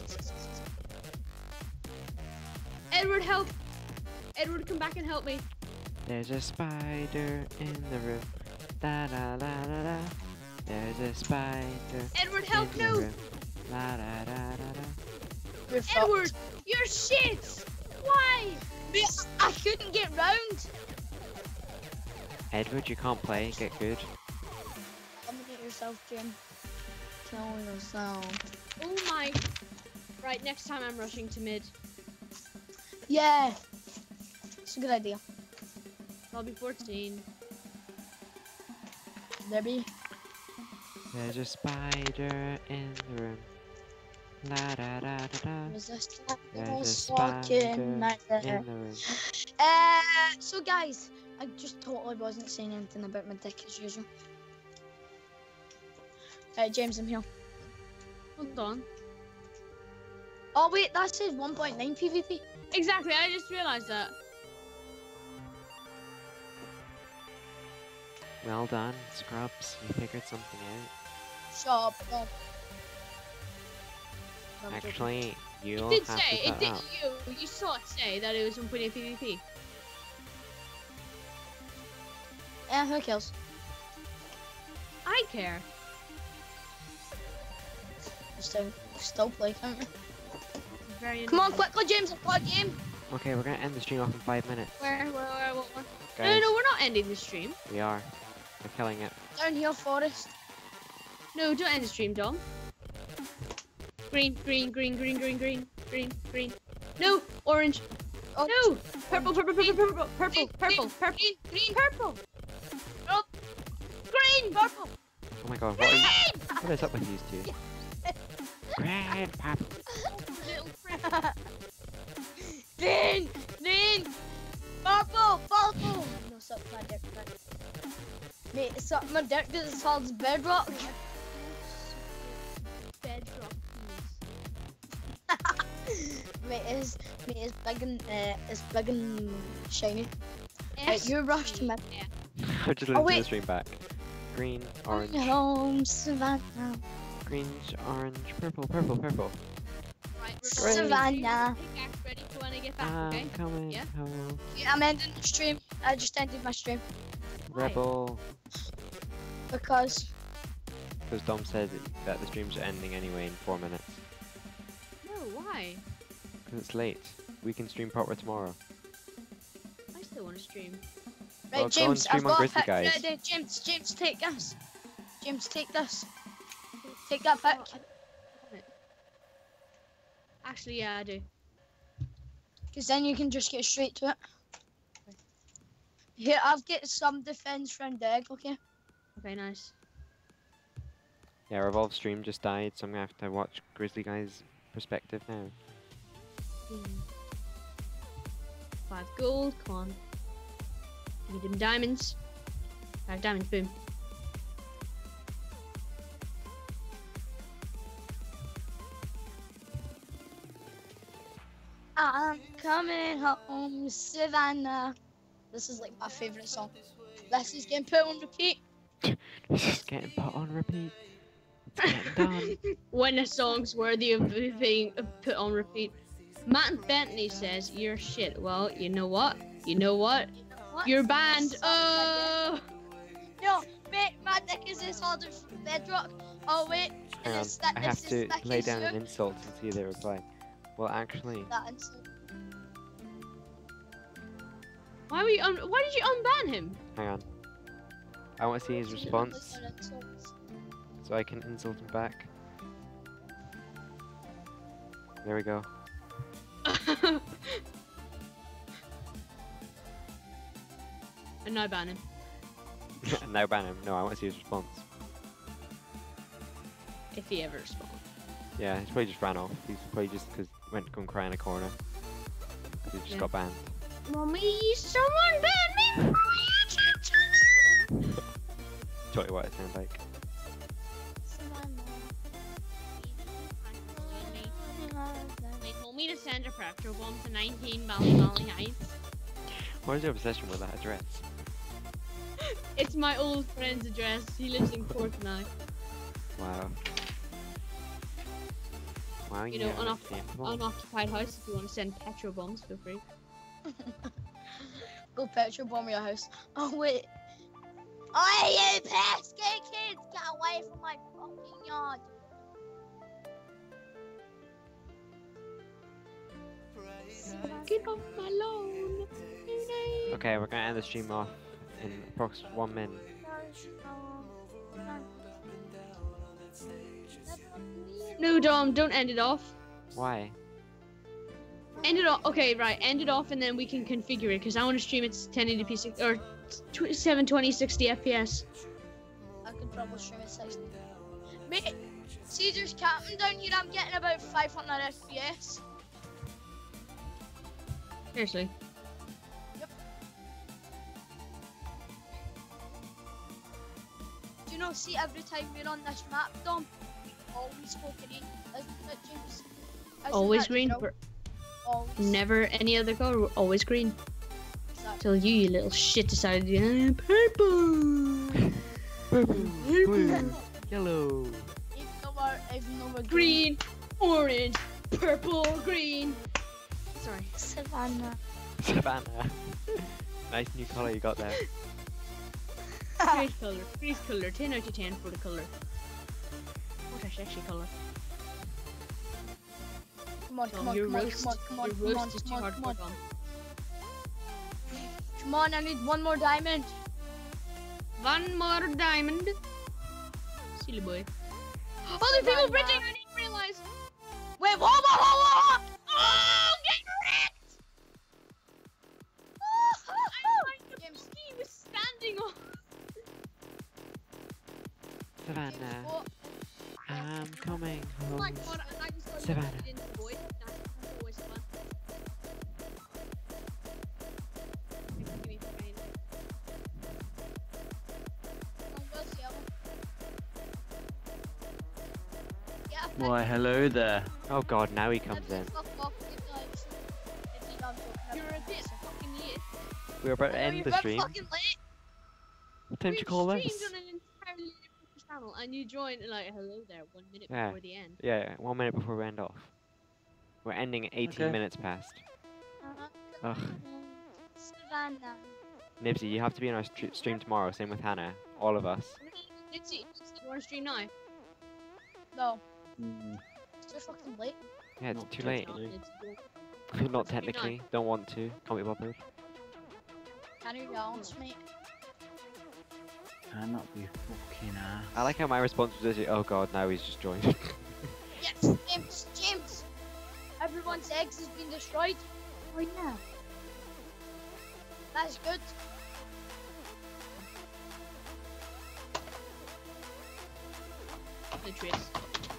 Edward, help. Edward, come back and help me. There's a spider in the room. Da da da da da. There's a spider. Edward, help, in the no. room. La da da da da. We're fucked. Edward, you're shit. Why? But I couldn't get round. Edward, you can't play. Get good. Eliminate yourself, Jim. Kill yourself. Oh my. Right, next time I'm rushing to mid. Yeah. It's a good idea. I'll be fourteen. Debbie. There's a spider in the room. La da da da da. Resist There's a was spider walking right in there. the room. Uh, so guys, I just totally wasn't saying anything about my dick as usual. Alright, James, I'm here. Hold on. Oh wait, that says one point nine PvP. Exactly, I just realized that. Well done, Scrubs. You figured something out. Shut up, no. No, I'm joking. Actually, you'll It did have say, to it cut did, out. you, you saw it say that it was one point eight PvP. Yeah, who cares? I care. Still, still play, can't we? Very Come on, annoying. quickly, James, I've got a game. Okay, we're gonna end the stream off in five minutes. Where, where, where, what, what? No, Guys, no, no, we're not ending the stream. we are. We're killing it. Down here, Forest. No, don't end the stream, Dom. Green, green, green, green, green, green, green, green. No, orange. Oh, No, purple, purple, purple, purple, purple, purple, purple, green, green, purple. Oh, green, purple. Oh my god, what, are you, what is up with these two? Grand Pop. Little friend. green, green, purple, purple. No, suck my dick, man. Mate, suck my dick because it's called bedrock. Bedrock Mate, it's, mate, it's big and, uh, it's big and shiny. keys. Right, you rush to me. Yeah. I'm just Oh, listening to wait. the stream back. Green, orange, Home, Savannah. green, orange, purple, purple, purple. Right, we're Great. Savannah. Pickaxe ready for when I get back, I'm okay? coming Yeah. home. Yeah, I'm ending the stream. I just ended my stream Why? Rebel. because Because Dom said that the streams are ending anyway in four minutes. No, why? Because it's late. We can stream proper tomorrow. I still want to stream. right, Well, go and James, stream I've on got a Grizzly pick Guys. ready. James, James, take this. James, take this. Take that pick. Oh, I don't want it. Actually, yeah, I do. Because then you can just get straight to it. Here, I've got some defense round the egg, okay? Okay, nice. Yeah, Revolve stream just died, so I'm gonna have to watch Grizzly Guy's perspective now. Hmm. Five gold, come on. Need them diamonds. Five diamonds, boom. I'm coming home, Savannah. This is like my favourite song. This is getting put on repeat. This is getting put on repeat. It's getting done. When a song's worthy of being put on repeat. Matt Bentley says you're shit. Well, you know what? You know what? What? You're banned. Oh. No, wait, my dick is this harder from bedrock. Oh wait, Hang on, is that I this have is to thick lay as down you? an insult and see their reply. Well, actually, That insult. Why were you un Why did you unban him? hang on. I want to see his It's response, an insult. so I can insult him back. There we go. And now ban him. Now ban him. No, I want to see his response. If he ever responds. Yeah, he's probably just ran off. He's probably just because went to go and cry in a corner. 'Cause he just Yeah. got banned. Mommy, someone ban me! Totally what it sounds like. They told me to send a practical bomb to nineteen Valley Valley Heights. What is your obsession with that address? It's my old friend's address. He lives in Cork now. Wow. Wow, You know, yeah, unoc yeah, come on. unoccupied house. If you want to send petrol bombs, feel free. Go petrol bomb your house. Oh wait. Oh you pesky kids! Get away from my fucking yard. Get off my lawn. Okay, we're gonna end the stream off in approximately one minute. No, Dom, don't end it off. Why? End it off. Okay, right. End it off, and then we can configure it. Cause I want to stream it ten eighty p or seven twenty sixty F P S. I can probably stream at sixty. Mate, Caesar's camping down here. I'm getting about five hundred F P S. Seriously. Do you know, see, every time we're on this map, Dom, always go green, isn't it, James? Isn't Always that green. true? For Always. never any other color. We're always green. Exactly. Till you, you little shit, decided yeah, purple. Purple, blue, yellow. Even though we're, even though we're Green, orange, purple, green. Sorry. Savannah. Savannah. Nice new colour you got there. Great color. Great color. ten out of ten for the color. What a sexy color. Come on, So come on, your come on, roast, come on, come on, your come on, roast is too come on, hard come for on. Dom. Come on, I need one more diamond. One more diamond. Silly boy. Oh, there's people Savannah. bridging! I didn't realize. Wait, whoa, whoa, whoa, whoa! Oh, get wrecked! I the James. ski was standing on. Savannah, What? I'm coming Oh my home. god, I just got Savannah. into the voice. That's the voice one. Give me the rain. Oh, gosh, yeah. Yeah, Why, hello there. Oh god, now he comes in. Fuck off, you guys. If you don't talk You're about a bit this. fucking late. We're about to I know end you're the very stream. fucking late. What time do you We've call streamed this? on an entirely different channel, and you joined like hello there one minute Yeah. before the end. Yeah, yeah, one minute before we end off. We're ending at eighteen Okay. minutes past. Uh-huh. Ugh. Savannah. Nibsy, you have to be on our str stream tomorrow, same with Hannah. All of us. Let's see. You want to stream now? No, Mm, it's too fucking late. Yeah, it's Not too late. technically. Let's go. Not Stream now. technically. Don't want to. Can't be bothered. Can you balance, mate? cannot be fucking ass. I like how my response was, oh god, now he's just joined. Yes, James, James. Everyone's eggs has been destroyed. Oh yeah. That's good. The trace.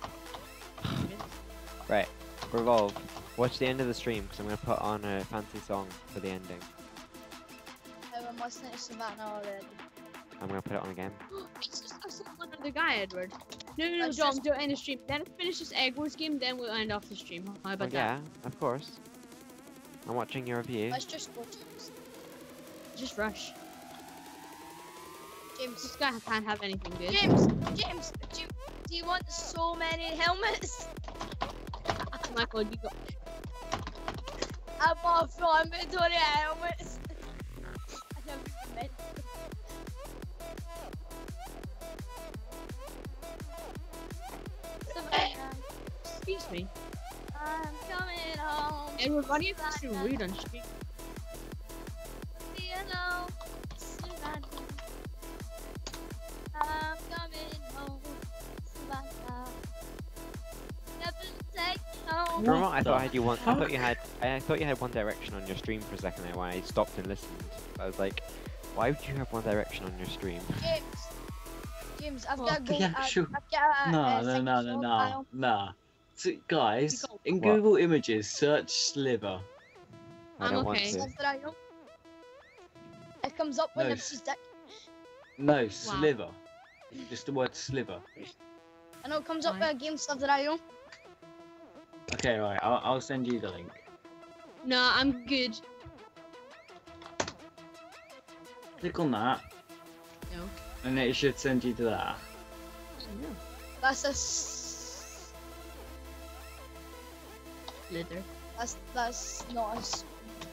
Right, Revolve. Watch the end of the stream because I'm going to put on a fancy song for the ending. I'm listening to Savannah already. I'm going to put it on again. It's just I saw one other guy, Edward. No, no, no, Let's Dom, just- don't end the stream. Then finish this Egg Wars game, then we'll end off the stream. How Oh, about yeah, of course. I'm watching your review. Let's just go, James. that? Just rush. James. This guy can't have anything good. James, James, do you, do you want so many helmets? Oh my god, you got. I'm off from inventory helmets. I never even meant to. Savannah, Excuse me. I'm coming home. Edward, why do you have to be so rude on stream? See you alone, Savannah. I'm coming home, Savannah. Never take me home. For a moment, I thought I the had you one. I fuck? thought you had. I thought you had One Direction on your stream for a second there. When I stopped and listened, I was like, "Why would you have One Direction on your stream?" James, James, I've Oh, got to go. the I've, actual- I've got a, No, a no, thing no, to no, sort no, out. no. So, guys, You in What? Google Images, search sliver. I I'm don't want okay. to. Stuff that I know. It comes up when No, it's dick. No, sliver. Just the word sliver. I know it comes up Why? with game stuff that I know. Okay, right. I'll, I'll send you the link. No, I'm good. Click on that, No. and it should send you to that. No. That's a. s- Slither. That's that's not a. s-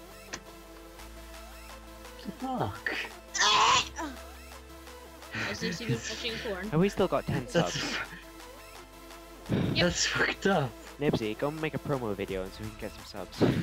Fuck. Is this you watching porn? Have we still got ten That's subs? that's fucked up. Nibsy, go and make a promo video and so we can get some subs.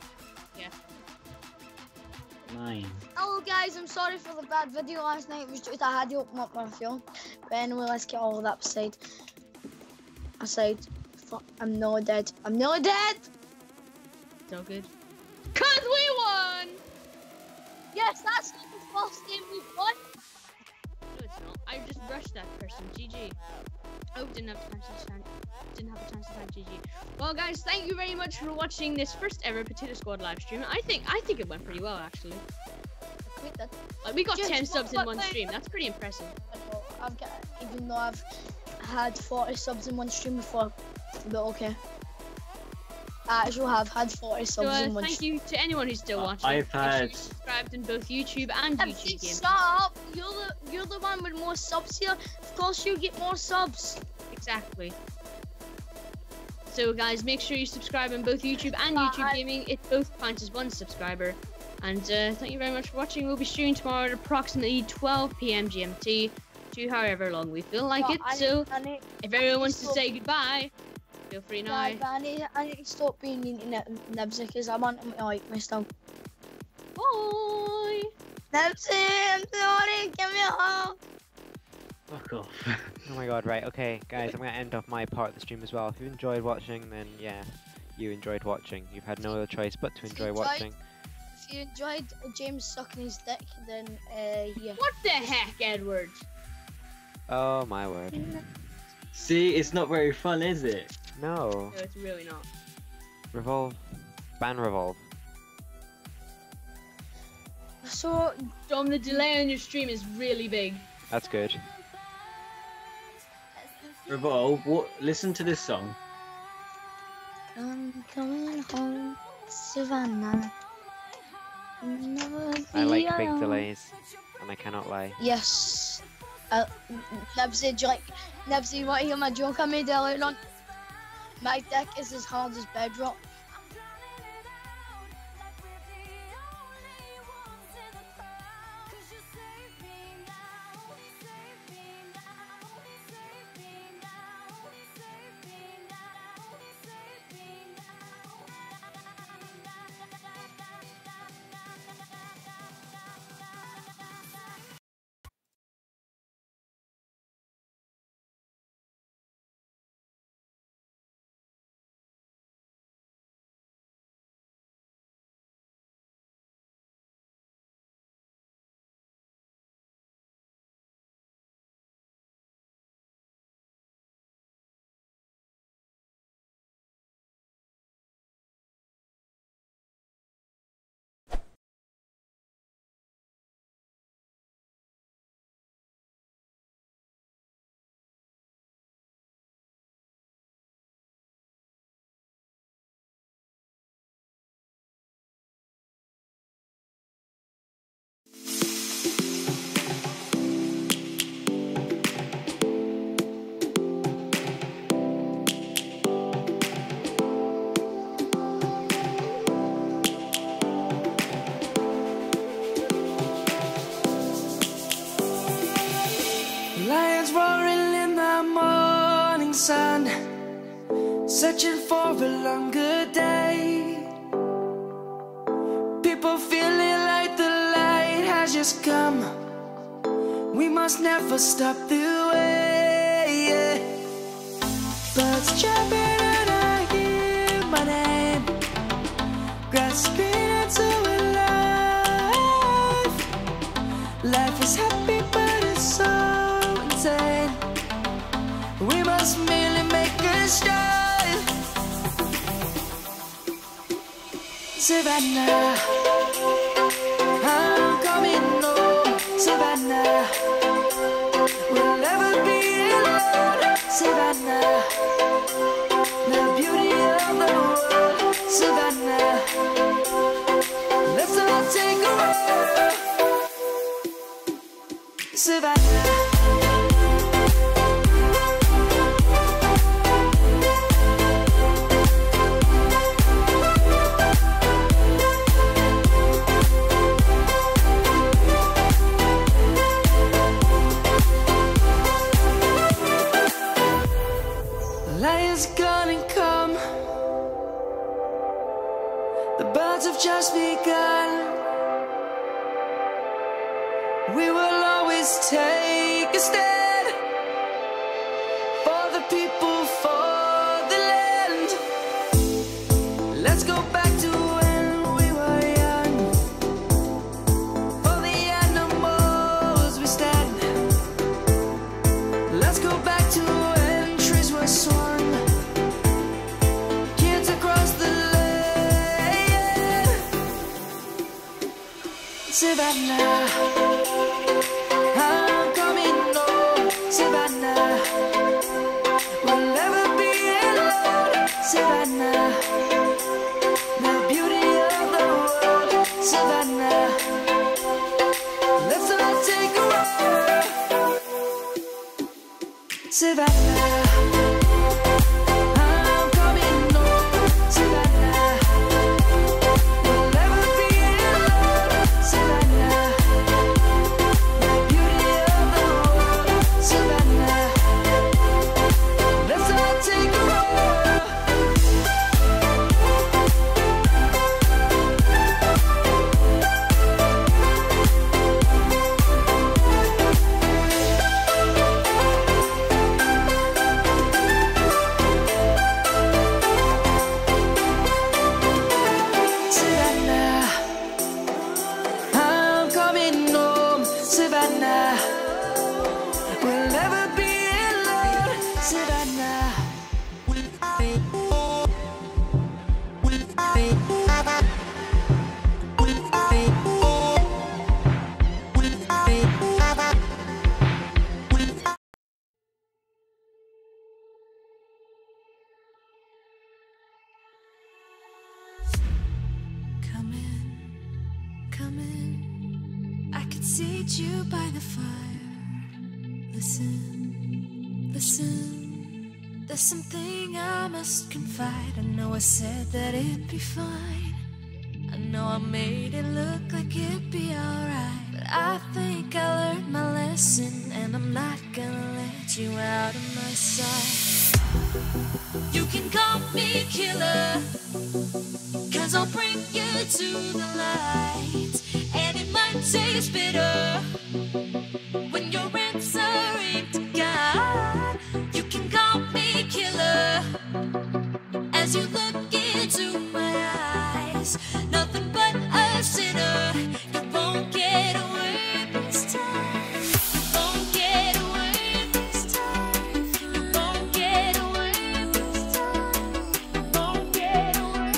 Nine. Hello guys, I'm sorry for the bad video last night. It was just I had to open up my phone. But anyway, let's get all of that aside. Aside. Fuck, I'm not dead. I'm not dead. It's all good. Cause we won! Yes, that's not the first game we've won. No, it's not. I just rushed that person. G G. Oh, didn't have time to stand. Didn't have a chance to type G G. Well, guys, thank you very much for watching this first ever Potato Squad live stream. I think I think it went pretty well, actually. Wait, that. Like, we got Just ten what- subs in what one way- stream. That's pretty impressive. I know, I've got, even though I've had forty subs in one stream before, but okay. I actually have had forty So, subs uh, in one thank stream. you to anyone who's still Uh, watching. I've Make sure you're had- subscribed in both YouTube and YouTube Gaming. Shut up! You're the you're the one with more subs here. Of course you get more subs. Exactly. So, guys, make sure you subscribe on both YouTube and Uh, YouTube I- Gaming. It both counts as one subscriber. And uh, thank you very much for watching. We'll be streaming tomorrow at approximately twelve p m G M T to however long we feel like But it. I, So, I need, if everyone wants to stop- say goodbye, feel free now. yeah, but I need, I need to stop being mean to Nib- Nibsy because I want him to like me still. Bye. Nibsy, I'm sorry, give me a hug. Fuck off. Oh my god, right, okay, guys, I'm gonna end off my part of the stream as well. If you enjoyed watching, then yeah, you enjoyed watching. You've had no other choice but to If enjoy you enjoyed- watching. If you enjoyed James sucking his dick, then uh, yeah. What the heck, Edward? Oh my word. See, it's not very fun, is it? No. No, it's really not. Revolve. Ban Revolve. So, Dom, the delay on your stream is really big. That's good. Revolve, what? Listen to this song. I'm coming home, Savannah. Never I be like big alone. delays, and I cannot lie. Yes. Uh, Nibsy, do you like, Nibsy, you want to hear my joke I made earlier on? My dick is as hard as bedrock. morning sun, searching for a longer day. People feeling like the light has just come. We must never stop the way, yeah. Birds chirping and I hear my name, grasping into a life. Life is happy but it's so insane. We must merely make a start. Savannah, I'm coming home. Savannah, we'll never be alone. Savannah, the beauty of the world. Savannah, let's all take a walk. Savannah. Lion's gonna come. The birds have just begun. We will always take a stand for the people, for the land. Let's go back to when we were young. For the animals we stand. Let's go back to when trees were swung. Kids across the land. Savannah, I'm coming home. Savannah, we'll never be alone. Savannah, the beauty of the world. Savannah, let's all take a walk. Savannah, I'm coming home. Savannah, we'll never be alone. Savannah, the beauty of the world. Savannah, let's all take a walk. Savannah, I'm coming home. Savannah, we'll never be alone. Savannah. Come in, come in. I can seat you by the fire. Listen, listen. There's something I must confide. I know I said that it'd be fine. I know I made it look like it'd be alright. But I think I learned my lesson, and I'm not gonna let you out of my sight. You can call me killer, 'cause I'll bring you to the light. And it might taste bitter when you're answering to God. You can call me killer as you look into my eyes. Nothing but a sinner. You won't get away this time. You won't get away this time. You won't get away this time. You won't get away.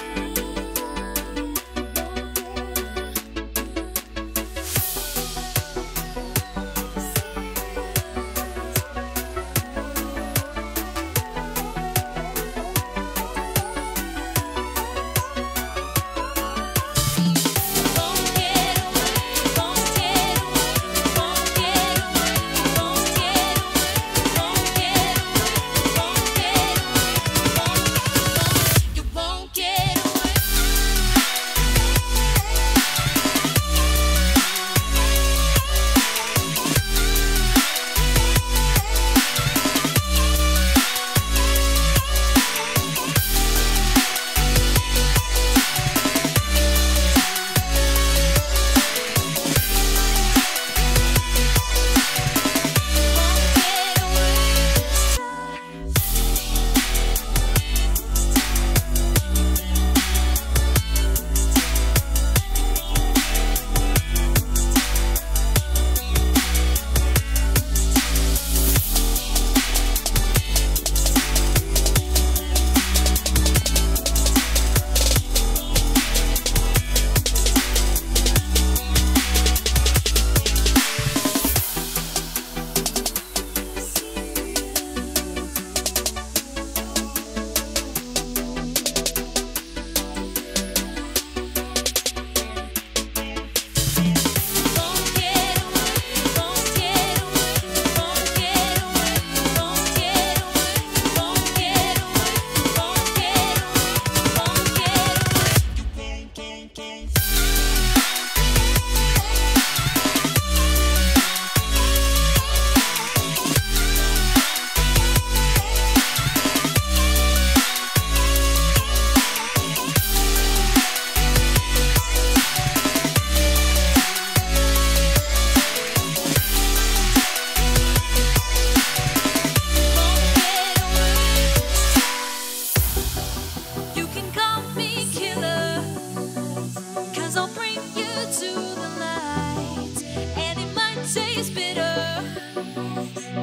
is bitter.